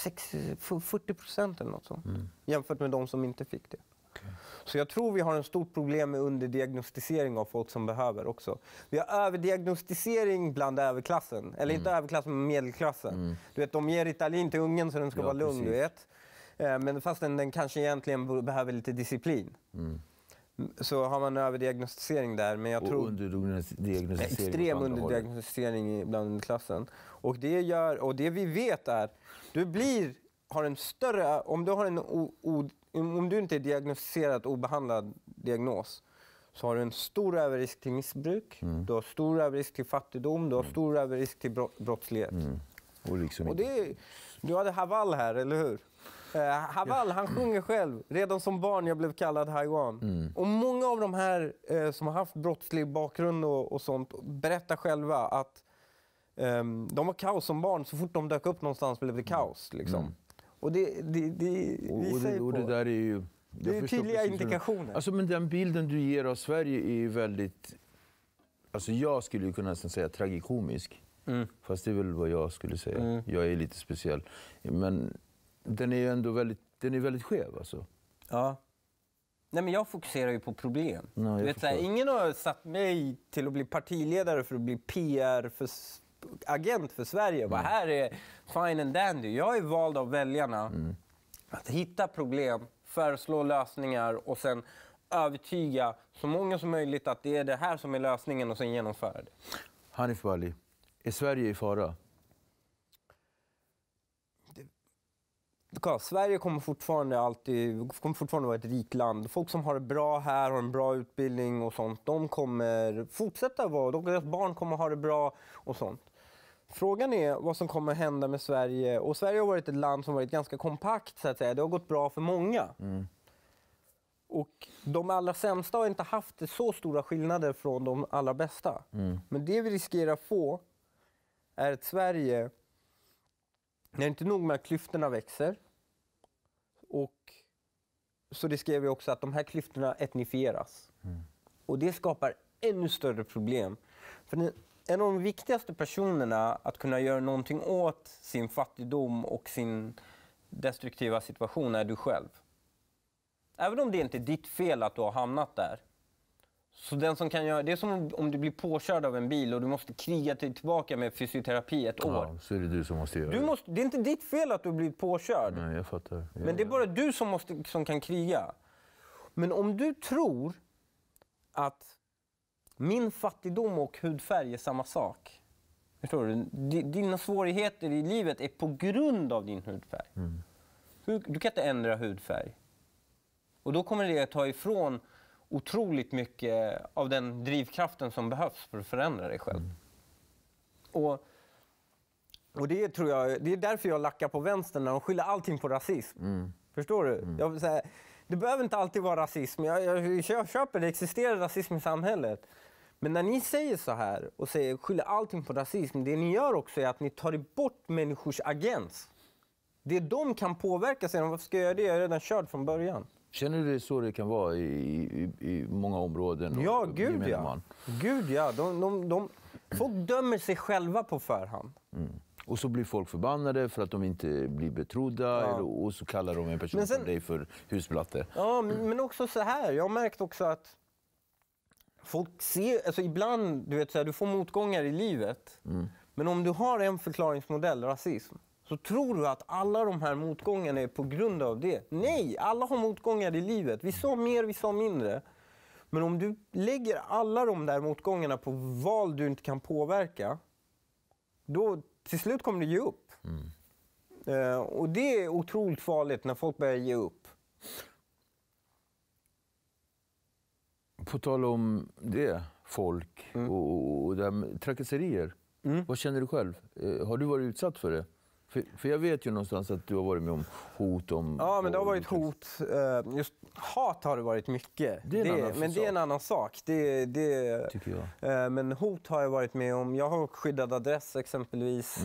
40% eller något sånt. Jämfört med de som inte fick det. Okay. Så jag tror vi har ett stort problem med underdiagnostisering av folk som behöver också. Vi har överdiagnostisering bland överklassen. Eller inte överklassen, men medelklassen. Du vet, de ger Ritalin till ungen så den ska vara lugn, du vet. Men fast den kanske egentligen behöver lite disciplin. Så har man överdiagnostisering där. Men jag tror extrem underdiagnostisering bland klassen. Och det vi vet är har en större, om du inte är diagnostiserad obehandlad diagnos så har du en stor överrisk till missbruk, du har stor överrisk till fattigdom, du har stor överrisk till brottslighet. Och du hade Haval här, eller hur? Haval, han sjunger själv. Redan som barn jag blev kallad Haiwan. Och många av de här som har haft brottslig bakgrund och sånt berättar själva att de var kaos som barn. Så fort de dök upp någonstans blev det kaos. Liksom. Och det där är ju... Det är tydliga indikationer. Alltså, men den bilden du ger av Sverige är ju väldigt... Alltså jag skulle ju kunna nästan säga tragikomisk. Fast det är väl vad jag skulle säga. Jag är lite speciell. Men... Den är ju ändå väldigt skev alltså. Ja. Nej, men jag fokuserar ju på problem. Du vet, ingen har satt mig till att bli partiledare för att bli PR-agent för Sverige. Vad här är fine and dandy. Jag är vald av väljarna att hitta problem, föreslå lösningar och sen övertyga så många som möjligt att det är det här som är lösningen och sen genomföra det. Hanif Bali, är Sverige i fara? Sverige kommer fortfarande vara ett rikt land. Folk som har det bra här, har en bra utbildning och sånt, de kommer fortsätta vara, deras barn kommer ha det bra och sånt. Frågan är vad som kommer hända med Sverige. Och Sverige har varit ett land som varit ganska kompakt så att säga. Det har gått bra för många. Och de allra sämsta har inte haft så stora skillnader från de allra bästa. Men det vi riskerar att få är ett Sverige när det inte nog med att klyftorna växer. Och så riskerar vi också att de här klyftorna etnifieras. Och det skapar ännu större problem. För en av de viktigaste personerna att kunna göra någonting åt sin fattigdom och sin destruktiva situation är du själv. Även om det inte är ditt fel att du har hamnat där. Så den som kan göra, det är som om du blir påkörd av en bil och du måste kriga dig tillbaka med fysioterapi ett år. Så är det du som måste göra det. Det är inte ditt fel att du blir påkörd. Nej, jag fattar. Men det är bara du som kan kriga. Men om du tror att min fattigdom och hudfärg är samma sak. Förstår du? Dina svårigheter i livet är på grund av din hudfärg. Du kan inte ändra hudfärg. Och då kommer det att ta ifrån otroligt mycket av den drivkraften som behövs för att förändra dig själv. Och Och det tror jag, det är därför jag lackar på vänstern när de skyller allting på rasism. Förstår du? Jag vill säga, det behöver inte alltid vara rasism. Jag köper det, existerar rasism i samhället. Men när ni säger så här och skyller allting på rasism, det ni gör också är att ni tar bort människors agens. Det de kan påverka sig, varför ska jag göra det? Jag är redan körd från början. Känner du det så det kan vara i många områden? Ja, gud ja. Gud ja. Folk dömer sig själva på förhand. Och så blir folk förbannade för att de inte blir betrodda och så kallar de en person som dig för husblatte. Ja, men också så här. Jag har märkt också att folk ser, alltså ibland, du vet så här, du får motgångar i livet. Men om du har en förklaringsmodell, rasism, så tror du att alla de här motgångarna är på grund av det. Nej, alla har motgångar i livet. Vi sa mer, vi sa mindre. Men om du lägger alla de där motgångarna på val du inte kan påverka, då till slut kommer du ge upp. Och det är otroligt farligt när folk börjar ge upp. På tal om det, folk och där, trakasserier. Vad känner du själv? Har du varit utsatt för det? För jag vet ju någonstans att du har varit med om hot. Ja, men det har varit hot. Just hat har det varit mycket. Det är en annan sak. Det tycker jag. Men hot har jag varit med om. Jag har skyddad adress exempelvis.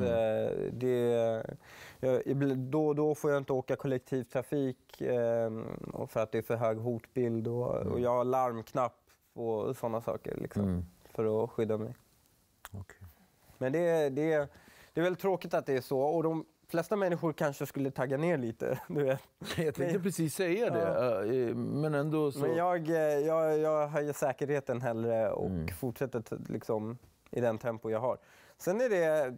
Då och då får jag inte åka kollektivtrafik för att det är för hög hotbild. Och jag har larmknapp och sådana saker liksom, för att skydda mig. Okay. Men det är väl tråkigt att det är så. Och de flesta människor kanske skulle tagga ner lite. Du vet. Jag tänkte precis säga det. Men ändå så... Men jag höjer säkerheten hellre och fortsätter liksom, i den tempo jag har. Sen är det...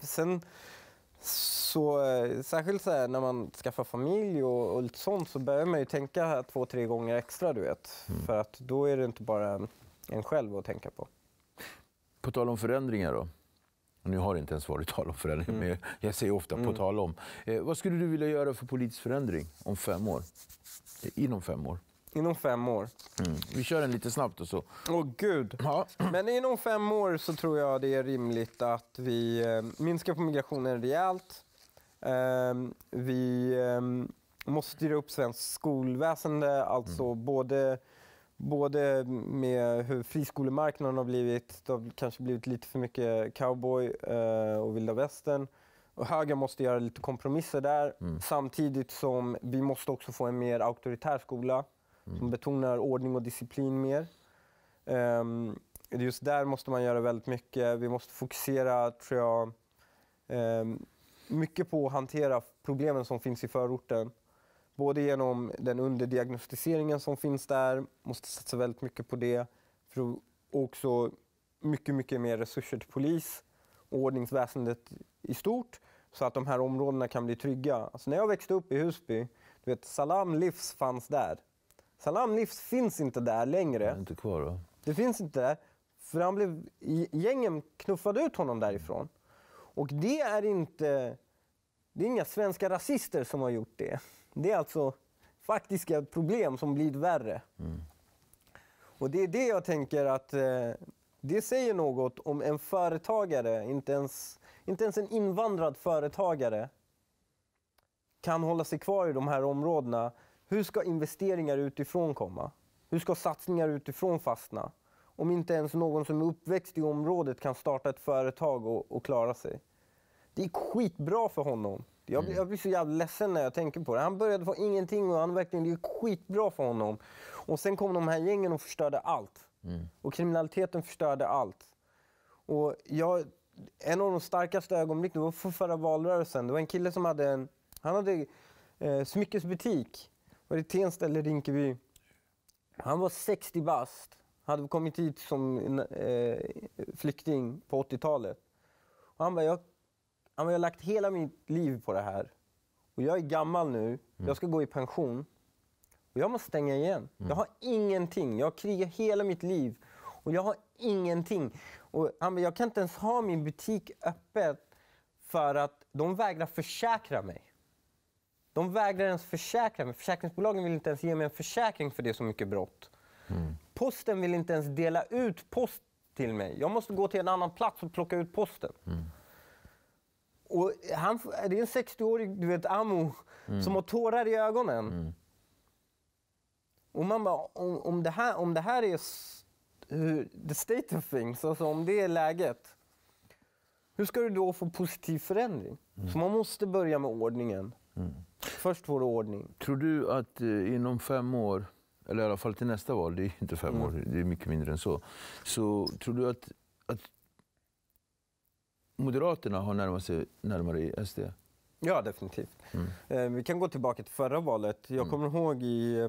särskilt så här, när man skaffar familj och lite sånt, så börjar man ju tänka 2-3 gånger extra, du vet. För att då är det inte bara en själv att tänka på. På tal om förändringar då. Nu har det inte ens varit tal om förändring, men jag säger ofta på tal om. Vad skulle du vilja göra för politisk förändring om 5 år? Inom 5 år? Inom 5 år. Vi kör den lite snabbt och så. Åh gud. Ja. Men inom 5 år så tror jag det är rimligt att vi minskar på migrationen rejält. Vi måste styra upp svensk skolväsende, alltså både med hur friskolemarknaden har blivit. Det har kanske blivit lite för mycket cowboy och vilda västern. Och högern måste göra lite kompromisser där. Samtidigt som vi måste också få en mer auktoritär skola som betonar ordning och disciplin mer. Just där måste man göra väldigt mycket. Vi måste fokusera, tror jag, mycket på att hantera problemen som finns i förorten. Både genom den underdiagnostiseringen som finns där, måste satsa väldigt mycket på det. För också mycket mer resurser till polis och ordningsväsendet i stort, så att de här områdena kan bli trygga. Alltså när jag växte upp i Husby, du vet, Salam Livs fanns där. Salam Livs finns inte där längre. Det är inte kvar då? Det finns inte där, för gängen knuffade ut honom därifrån. Och det är inga svenska rasister som har gjort det. Det är alltså faktiska problem som blir värre. Och det är det jag tänker att det säger något om en företagare, inte ens en invandrad företagare kan hålla sig kvar i de här områdena. Hur ska investeringar utifrån komma? Hur ska satsningar utifrån fastna? Om inte ens någon som är uppväxt i området kan starta ett företag och klara sig. Det är skitbra för honom. Jag blir så jävla ledsen när jag tänker på det. Han började få ingenting och det är skitbra för honom. Och sen kom de här gängen och förstörde allt. Och kriminaliteten förstörde allt. Och en av de starkaste ögonblicken var för förra valrörelsen. Det var en kille som hade smyckesbutik. Var det Tensta eller Rinkeby? Han var 60 bast. Hade kommit hit som flykting på 80-talet. Och han bara, jag har lagt hela mitt liv på det här. Och jag är gammal nu. Jag ska gå i pension. Och jag måste stänga igen. Jag har ingenting. Jag har krigat hela mitt liv. Och jag har ingenting. Och han bara, jag kan inte ens ha min butik öppet för att de vägrar försäkra mig. De vägrar ens försäkra mig. Försäkringsbolagen vill inte ens ge mig en försäkring för det är så mycket brott. Posten vill inte ens dela ut post till mig. Jag måste gå till en annan plats och plocka ut posten. Och det är en 60-årig, du vet, Amo, som har tårar i ögonen. Och man bara, om det här är the state of things, alltså om det är läget, hur ska du då få positiv förändring? Så man måste börja med ordningen. Först får du ordning. Tror du att inom 5 år, eller i alla fall till nästa val, det är inte 5 år, det är mycket mindre än så tror du att Moderaterna har närmat sig närmare SD? Ja, definitivt. Vi kan gå tillbaka till förra valet. Jag kommer ihåg i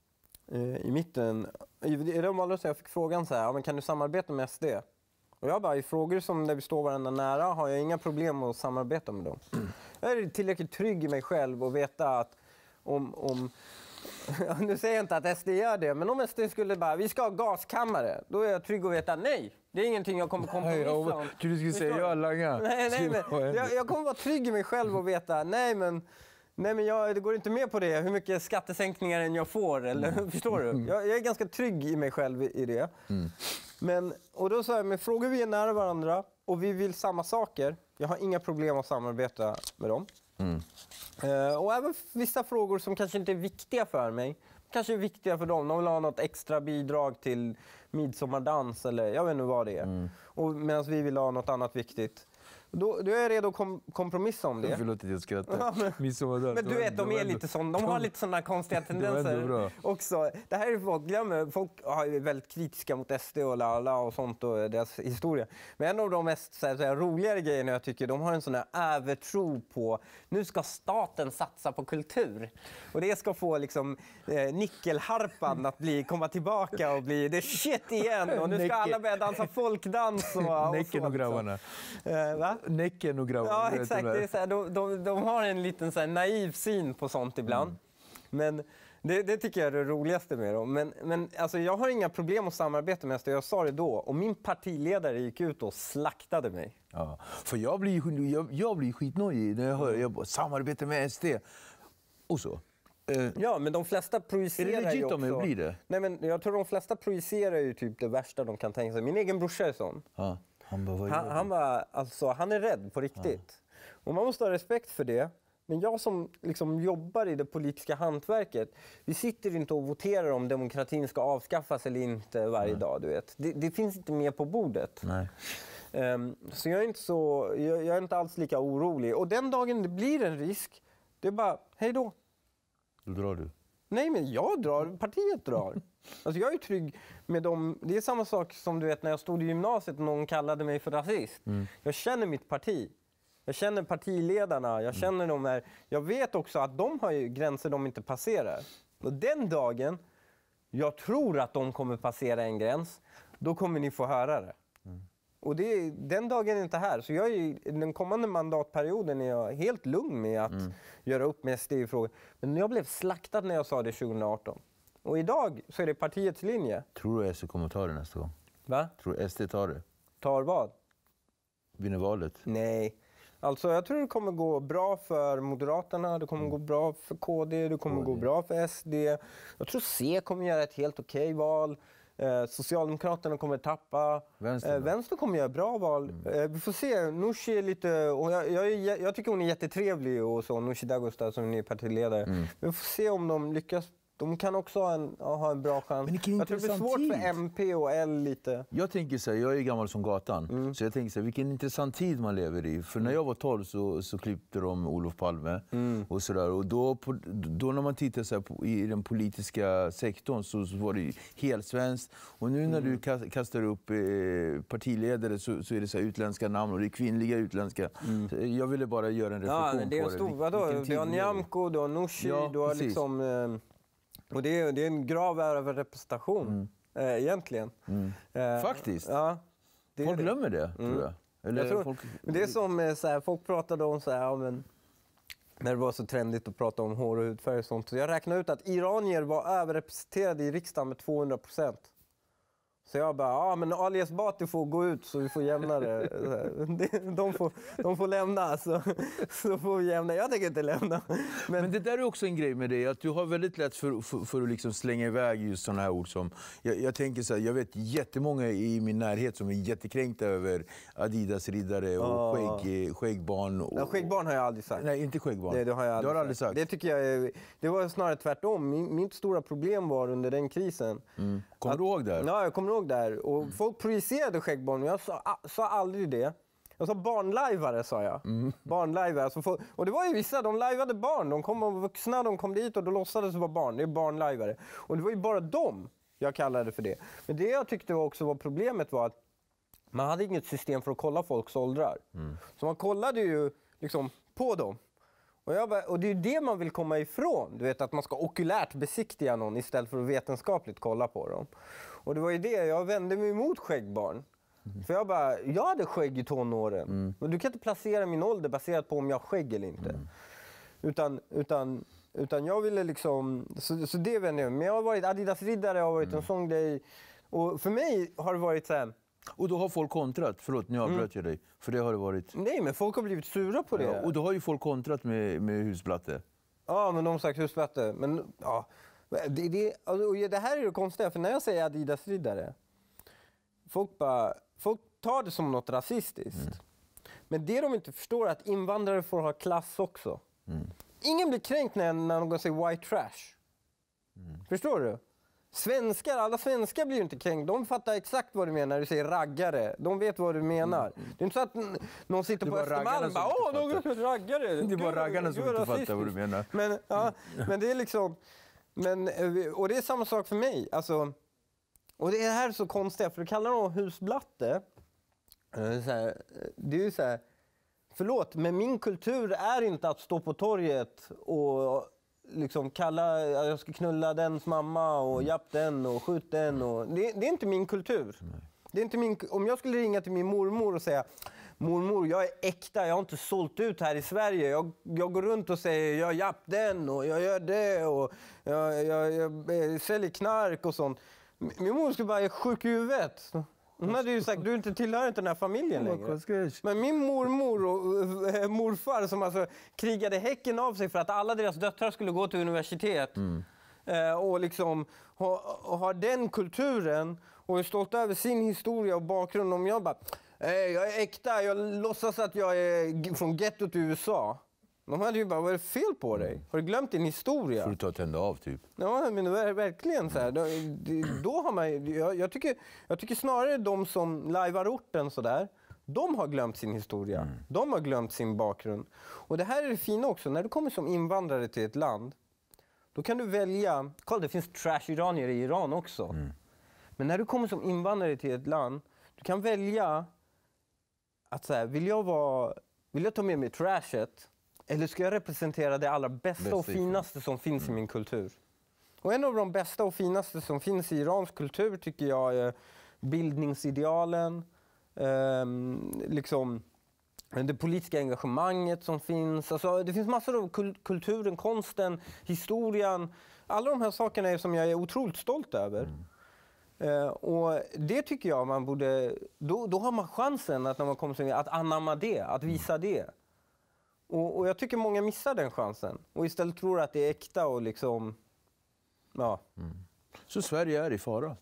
mitten, i de valet så jag fick frågan så här, men kan du samarbeta med SD? Och jag bara, i frågor som där vi står varandra nära har jag inga problem att samarbeta med dem. Jag är tillräckligt trygg i mig själv och veta att om nu säger jag inte att SD gör det, men om SD skulle bara, vi ska ha gaskammare, då är jag trygg att veta nej. Det är ingenting jag kommer kompromissa om. Du skulle säga ja, langa. Nej, men jag kommer vara trygg i mig själv och veta, nej men det går inte med på det, hur mycket skattesänkningar än jag får, eller förstår du? Jag är ganska trygg i mig själv i det. Och då sa jag, med frågor vi är nära varandra och vi vill samma saker, jag har inga problem att samarbeta med dem. Och även vissa frågor som kanske inte är viktiga för mig, kanske är viktiga för dem. De vill ha något extra bidrag till midsommardans eller jag vet inte vad det är. Och medan vi vill ha något annat viktigt. Då är jag redo att kompromissa om det. Förlåt att jag skrattar. Men du vet, de är lite sån, de har lite sådana konstiga tendenser också. Det här är folk glömmer. Folk är väldigt kritiska mot SD och lala och sånt och deras historia. Men en av de mest så här, roligare grejerna jag tycker, de har en sån här övertro på nu ska staten satsa på kultur. Och det ska få liksom nickelharpan att komma tillbaka och bli det shit igen. Och nu ska alla börja dansa folkdans och Näcken och grabbarna. Va? Näcken och grabbarna. Ja, exakt. Det är så här, de har en liten så här naiv syn på sånt ibland. Men det tycker jag är det roligaste med dem. Men alltså, jag har inga problem att samarbeta med SD. Jag sa det då. Och min partiledare gick ut och slaktade mig. Ja, för jag blir skitnöjd när jag hör jag samarbete med SD. Och så. Ja, men de flesta projicerar ju också. Är det legit om jag blir det? Nej, men jag tror de flesta projicerar ju typ det värsta de kan tänka sig. Min egen brorsa är sån. Ja. Han är rädd på riktigt. Och man måste ha respekt för det. Men jag som liksom jobbar i det politiska hantverket, vi sitter inte och voterar om demokratin ska avskaffas eller inte varje dag, du vet. Det finns inte med på bordet. Nej. Så jag är inte alls lika orolig. Och den dagen det blir en risk, det är bara, hej då. Då drar du? Nej, men jag drar. Partiet drar. Alltså jag är trygg med dem. Det är samma sak som du vet när jag stod i gymnasiet och någon kallade mig för rasist. Jag känner mitt parti. Jag känner partiledarna. Jag känner dem här. Jag vet också att de har ju gränser de inte passerar. Och den dagen jag tror att de kommer passera en gräns, då kommer ni få höra det. Och den dagen är inte här. Så den kommande mandatperioden är jag helt lugn med att göra upp med SD-frågor. Men jag blev slaktad när jag sa det 2018. Och idag så är det partiets linje. Tror du SD kommer ta det nästa gång? Va? Tror du SD tar det? Tar vad? Vinner valet? Nej. Alltså jag tror det kommer gå bra för Moderaterna, det kommer gå bra för KD, det kommer gå bra för SD. Jag tror C kommer göra ett helt okej val. Socialdemokraterna kommer tappa. Vänster kommer göra bra val. Vi får se. Nooshi är lite... Och jag tycker hon är jättetrevlig och så. Nooshi Dadgostar som ny partiledare. Vi får se om de lyckas. De kan också ha en bra chans. Jag tror det blir svårt för MP och L lite. Jag tänker så här, jag är gammal som gatan. Så jag tänker så här, vilken intressant tid man lever i. För när jag var 12 så klippte de Olof Palme. Och så där. Och då när man tittar så här i den politiska sektorn så var det helt svenskt. Och nu när du kastar upp partiledare så är det så här utländska namn. Och det är kvinnliga utländska. Jag ville bara göra en reflektion på det. Ja, det är stor. Vadå? Du har Nyamko, du har Nooshi, du har liksom... Och det är en grav överrepresentation egentligen. Faktiskt. Ja, folk glömmer det, tror jag. Eller det är som så här, folk pratade om så här, men när det var så trendigt att prata om hår och hudfärg och sånt. Så jag räknade ut att iranier var överrepresenterade i riksdagen med 200%. Så jag bara, men Ali Esbati får gå ut så vi får jämna det. De får lämna, så får vi jämna. Jag tänker inte lämna. Men det där är också en grej med dig, att du har väldigt lätt för att liksom slänga iväg just sådana här ord som... Jag tänker så här, jag vet jättemånga i min närhet som är jättekränkta över Adidas-riddare och skäggbarn. Och, skäggbarn har jag aldrig sagt. Nej, inte skäggbarn. Det har jag du har aldrig sagt. Det tycker jag det var snarare tvärtom. Mitt stora problem var under den krisen. Kommer du ihåg det? Ja, jag kommer ihåg där. Och folk projicerade skäggbarn, men jag sa aldrig det. Jag sa barnlajvare, sa jag. Barnlajvare. Alltså och det var ju vissa, de lajvade barn. De kom och vuxna, de kom dit och då låtsades vara barn. Det är barnlajvare. Och det var ju bara dem jag kallade för det. Men det jag tyckte också var problemet var att man hade inget system för att kolla folks åldrar. Så man kollade ju liksom på dem. Och det är ju det man vill komma ifrån. Du vet, att man ska okulärt besiktiga någon istället för att vetenskapligt kolla på dem. Och det var ju det, jag vände mig emot skäggbarn. För jag hade skägg i tonåren. Men du kan inte placera min ålder baserat på om jag har skägg eller inte. Utan jag ville liksom, så det vände jag. Men jag har varit Adidas-riddare, jag har varit en sån grej. Och för mig har det varit så här. Och då har folk kontrat, förlåt nu avbröt jag dig, för det har det varit... Nej, men folk har blivit sura på det. Ja, och då har ju folk kontrat med husplatte. Ja, men de har sagt husplatte. Men ja, det här är det konstiga, för när jag säger Adidas-riddare, folk tar det som något rasistiskt. Men det de inte förstår är att invandrare får ha klass också. Ingen blir kränkt när någon säger white trash. Förstår du? Alla svenskar blir ju inte kränkt. De fattar exakt vad du menar när du säger raggare. De vet vad du menar. Det är inte så att någon sitter på Östermalm och bara någon är raggare. Det är bara raggarna som inte fattar vad du menar. Men det är liksom... och det är samma sak för mig. Alltså, och det här är så konstigt, för du kallar dem husblatte. Det är ju så här... Förlåt, men min kultur är inte att stå på torget och... liksom jag ska knulla dens mamma och japp den och skjut den. Det är inte min kultur. Det är inte om jag skulle ringa till min mormor och säga: mormor, jag är äkta, jag har inte sålt ut här i Sverige. Jag går runt och säger jag japp den och jag gör det och jag säljer knark och sånt. Min mor skulle bara är sjuk i huvudet. Hon hade ju sagt, du inte tillhör inte den här familjen längre. Men min mormor och morfar som alltså krigade häcken av sig för att alla deras döttrar skulle gå till universitet. Och liksom har den kulturen och är stolt över sin historia och bakgrund. Om jag bara, jag är äkta, jag låtsas att jag är från gettot i USA. De hade ju bara, vad är det fel på dig? Har du glömt din historia? Får du ta tända av typ? Ja, men det är verkligen så här. Då har man, jag tycker snarare de som lajvar orten så där, de har glömt sin historia. De har glömt sin bakgrund. Och det här är det fina också, när du kommer som invandrare till ett land, då kan du välja, kolla det finns trash-iranier i Iran också. Men när du kommer som invandrare till ett land, du kan välja att så här, vill jag ta med mig trashet? Eller ska jag representera det allra bästa och finaste som finns i min kultur? Och en av de bästa och finaste som finns i iransk kultur tycker jag är bildningsidealen. Liksom det politiska engagemanget som finns. Alltså, det finns massor av kulturen, konsten, historien. Alla de här sakerna är som jag är otroligt stolt över. Och det tycker jag man borde... Då har man chansen att när man kommer att anamma det, att visa det. Och jag tycker många missar den chansen. Och istället tror att det är äkta och liksom... Ja. Så Sverige är i fara?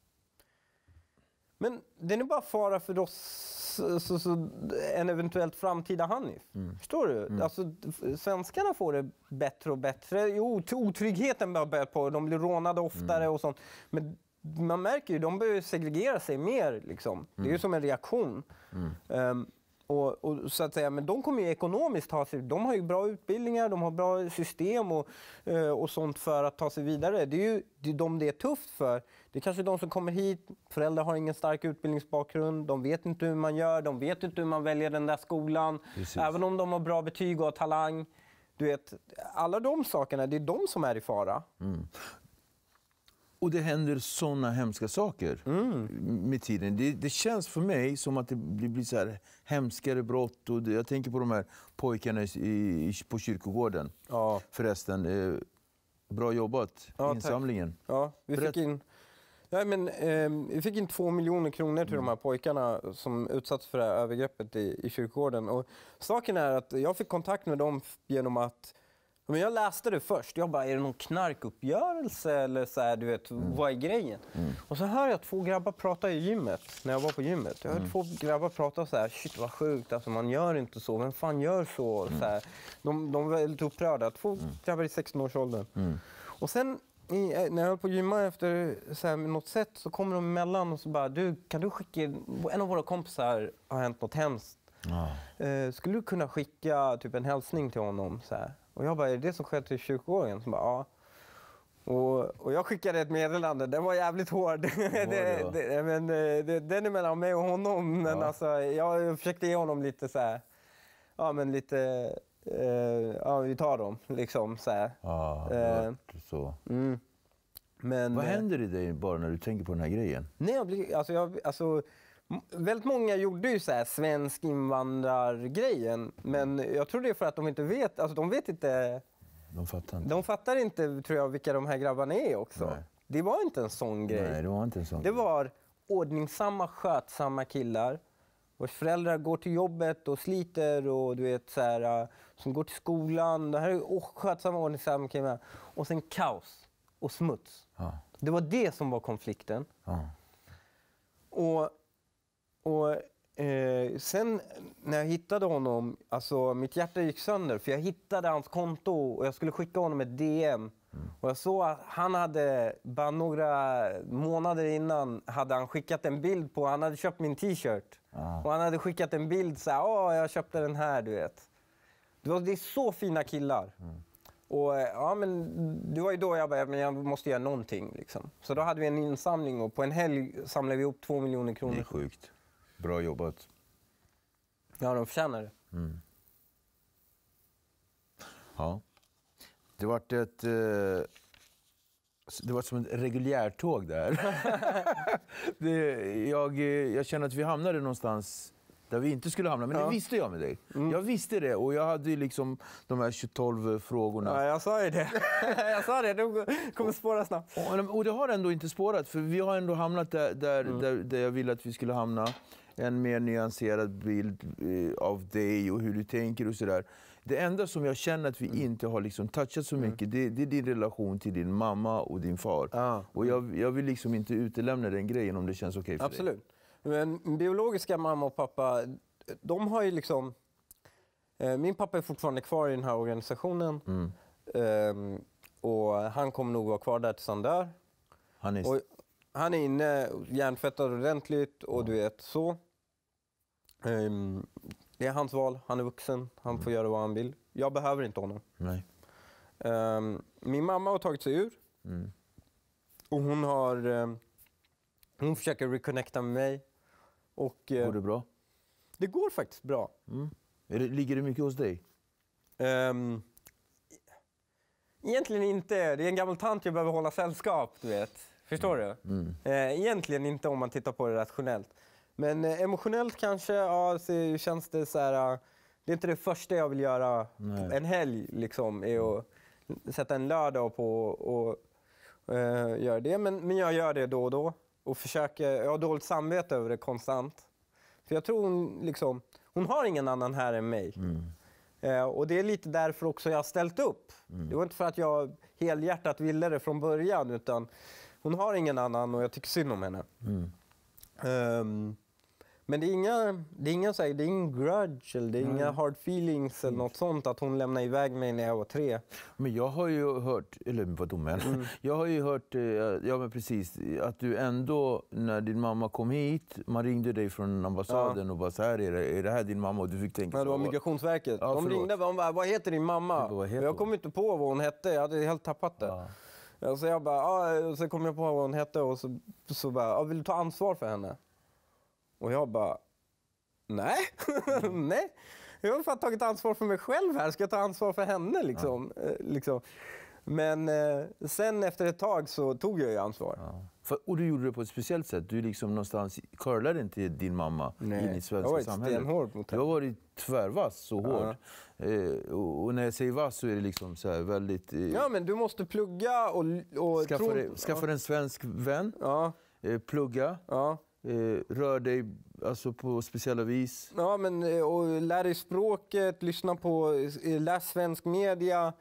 Men den är bara fara för oss, en eventuellt framtida Hanif. Förstår du? Alltså, svenskarna får det bättre och bättre. Jo, otryggheten börjar på. De blir rånade oftare och sånt. Men man märker ju, de börjar segregera sig mer. Liksom. Det är ju som en reaktion. Och så att säga, men de kommer ju ekonomiskt ta sig, de har ju bra utbildningar, de har bra system och sånt för att ta sig vidare. Det är ju de det är tufft för. Det är kanske de som kommer hit, föräldrar har ingen stark utbildningsbakgrund, de vet inte hur man gör, de vet inte hur man väljer den där skolan. Precis. Även om de har bra betyg och talang. Du vet, alla de sakerna, det är de som är i fara. Och det händer såna hemska saker med tiden. Det känns för mig som att det blir så här hemskare brott. Och jag tänker på de här pojkarna på kyrkogården. Förresten, bra jobbat, insamlingen. Ja, vi fick in Nej, men, vi fick in 2 miljoner kronor till de här pojkarna som utsatts för det här övergreppet i kyrkogården. Och saken är att jag fick kontakt med dem genom att men jag läste det först. Jag bara, är det någon knarkuppgörelse eller så här, du vet, vad är grejen? Och så hör jag 2 grabbar prata i gymmet, när jag var på gymmet. Jag hörde 2 grabbar prata så här, shit vad sjukt, alltså man gör inte så, vem fan gör så? Så här. De var väldigt upprörda, 2 grabbar i 16-årsåldern. Och sen när jag höll på att gymma efter så här, med något sätt så kommer de emellan och så bara, du, kan du skicka, en av våra kompisar har hänt något hemskt. Skulle du kunna skicka typ en hälsning till honom så här? Och jag bara, är det som skedde till kyrkogården? Så bara, ja. Och jag skickade ett meddelande, den var jävligt hård. Den är mellan mig och honom. Men alltså, jag försökte ge honom lite så här, ja men lite, ja vi tar dem liksom så här. Så. Men, vad händer i dig bara när du tänker på den här grejen? Nej, alltså, väldigt många gjorde ju så här svensk invandrargrejen, men jag tror det är för att de inte vet, alltså de vet inte. De fattar inte, tror jag, vilka de här grabbarna är också. Nej. Det var inte en sån grej. Nej, det var inte en sån grej. Det var ordningsamma, skötsamma killar vars föräldrar går till jobbet och sliter och du vet så här, som går till skolan. Det här är skötsamma, ordningsamma killar. Och sen kaos och smuts. Det var det som var konflikten. Och sen när jag hittade honom, alltså mitt hjärta gick sönder för jag hittade hans konto och jag skulle skicka honom ett DM. Och jag såg att han hade, bara några månader innan, hade han skickat en bild på, han hade köpt min t-shirt. Och han hade skickat en bild så här, jag köpte den här, du vet. Det är så fina killar. Och ja, men det var ju då jag bara, men jag måste göra någonting liksom. Så då hade vi en insamling och på en helg samlade vi upp 2 miljoner kronor. Det är sjukt. Bra jobbat. Ja, de förtjänar det. Ja. Det var som ett reguljärtåg där. Jag känner att vi hamnade någonstans där vi inte skulle hamna, men det visste jag med dig. Jag visste det och jag hade liksom de här 12 frågorna. Ja, jag sa ju det. Jag sa det, de kommer spåra snabbt. Och det har ändå inte spårat, för vi har ändå hamnat där jag ville att vi skulle hamna. En mer nyanserad bild av dig och hur du tänker och sådär. Det enda som jag känner att vi inte har liksom touchat så mycket, det är din relation till din mamma och din far. Och jag vill liksom inte utelämna den grejen om det känns okej för dig. Absolut. Men biologiska mamma och pappa, de har ju liksom... min pappa är fortfarande kvar i den här organisationen. Och han kommer nog vara kvar där tills han dör. Han är inne, hjärntvättad ordentligt och du vet så. Det är hans val, han är vuxen, han får göra vad han vill. Jag behöver inte honom. Nej. Min mamma har tagit sig ur. Och hon försöker reconnecta med mig. Och, går det bra? Det går faktiskt bra. Ligger det mycket hos dig? Egentligen inte. Det är en gammal tant jag behöver hålla sällskap, du vet. Förstår du? Egentligen inte om man tittar på det rationellt. Men emotionellt kanske, ja, så känns det så här. Det är inte det första jag vill göra en helg liksom, är att sätta en lördag på och göra det. Men jag gör det då och då och försöker, jag har dåligt samvete över det konstant. För jag tror hon har ingen annan här än mig. Och det är lite därför också jag har ställt upp. Det var inte för att jag helhjärtat ville det från början, utan hon har ingen annan och jag tycker synd om henne. Men det är ingen grudge eller det är inga hard feelings eller något sånt att hon lämnade iväg mig när jag var 3. Men jag har ju hört, eller vadå men? Jag har ju hört, ja men precis, att du ändå när din mamma kom hit, man ringde dig från ambassaden och bara så här, är det här din mamma? Och du fick tänka det var Migrationsverket. De ringde och bara, vad heter din mamma? Jag kom inte på vad hon hette, jag hade helt tappat det. Så jag bara, och så kom jag på vad hon hette och så bara, vill du ta ansvar för henne? Och jag bara, nej, nej. Jag har fan tagit ansvar för mig själv här. Ska jag ta ansvar för henne liksom? Men sen efter ett tag så tog jag ju ansvar. Och du gjorde det på ett speciellt sätt. Du liksom någonstans curlade inte din mamma in i svenska samhället. Du har varit tvärvass så hård. Och när jag säger vass så är det liksom så här väldigt... Ja, men du måste plugga och skaffa en svensk vän. plugga, Ja. rör dig alltså på speciella vis. Ja, men och lär dig språket, lyssna på, läs svensk media,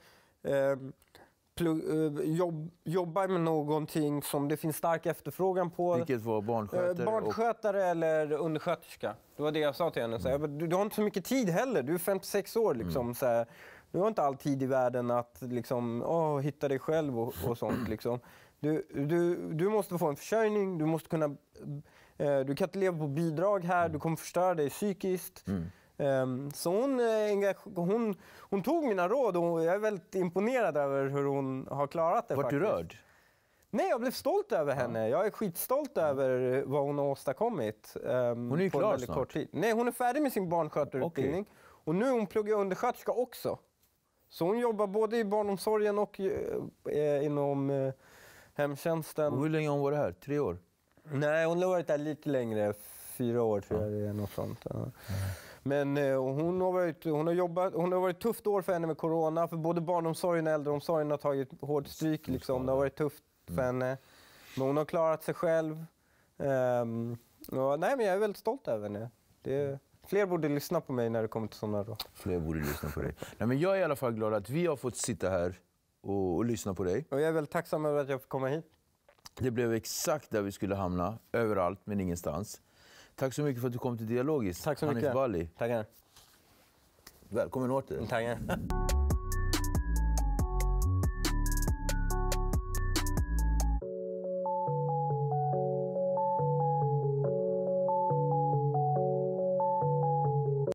jobba med någonting som det finns stark efterfrågan på. Vilket var barnskötare? Barnskötare eller undersköterska. Det var det jag sa till henne. Så här, du har inte så mycket tid heller, du är 56 år. Liksom, så här, du har inte all tid i världen att liksom, hitta dig själv och sånt. Liksom. Du måste få en försörjning, du måste kunna... Du kan inte leva på bidrag här, du kommer förstöra dig psykiskt. Så hon tog mina råd och jag är väldigt imponerad över hur hon har klarat det. Var du rörd? Nej, jag blev stolt över henne. Jag är skitstolt över vad hon har åstadkommit. Hon är ju klar snart. Kort tid. Nej, hon är färdig med sin barnskötarutbildning. Okay. Och nu hon pluggar undersköterska också. Så hon jobbar både i barnomsorgen och inom hemtjänsten. Och hur länge har hon varit här? 3 år? Nej, hon har varit där lite längre. 4 år tror jag det är, något sånt. Ja. Men hon har varit tufft år för henne med corona. För både barnomsorgen och äldreomsorgen har tagit hård stryk. Liksom. Det har varit tufft för henne. Men hon har klarat sig själv. Men jag är väldigt stolt över henne. Fler borde lyssna på mig när det kommer till sådana råd. Fler borde lyssna på dig. Nej, men jag är i alla fall glad att vi har fått sitta här och lyssna på dig. Och jag är väldigt tacksam över att jag fick komma hit. Det blev exakt där vi skulle hamna. Överallt, men ingenstans. Tack så mycket för att du kom till Dialogiskt. Tack så mycket. Hanif Bali. Tackar. Välkommen åter. Tackar.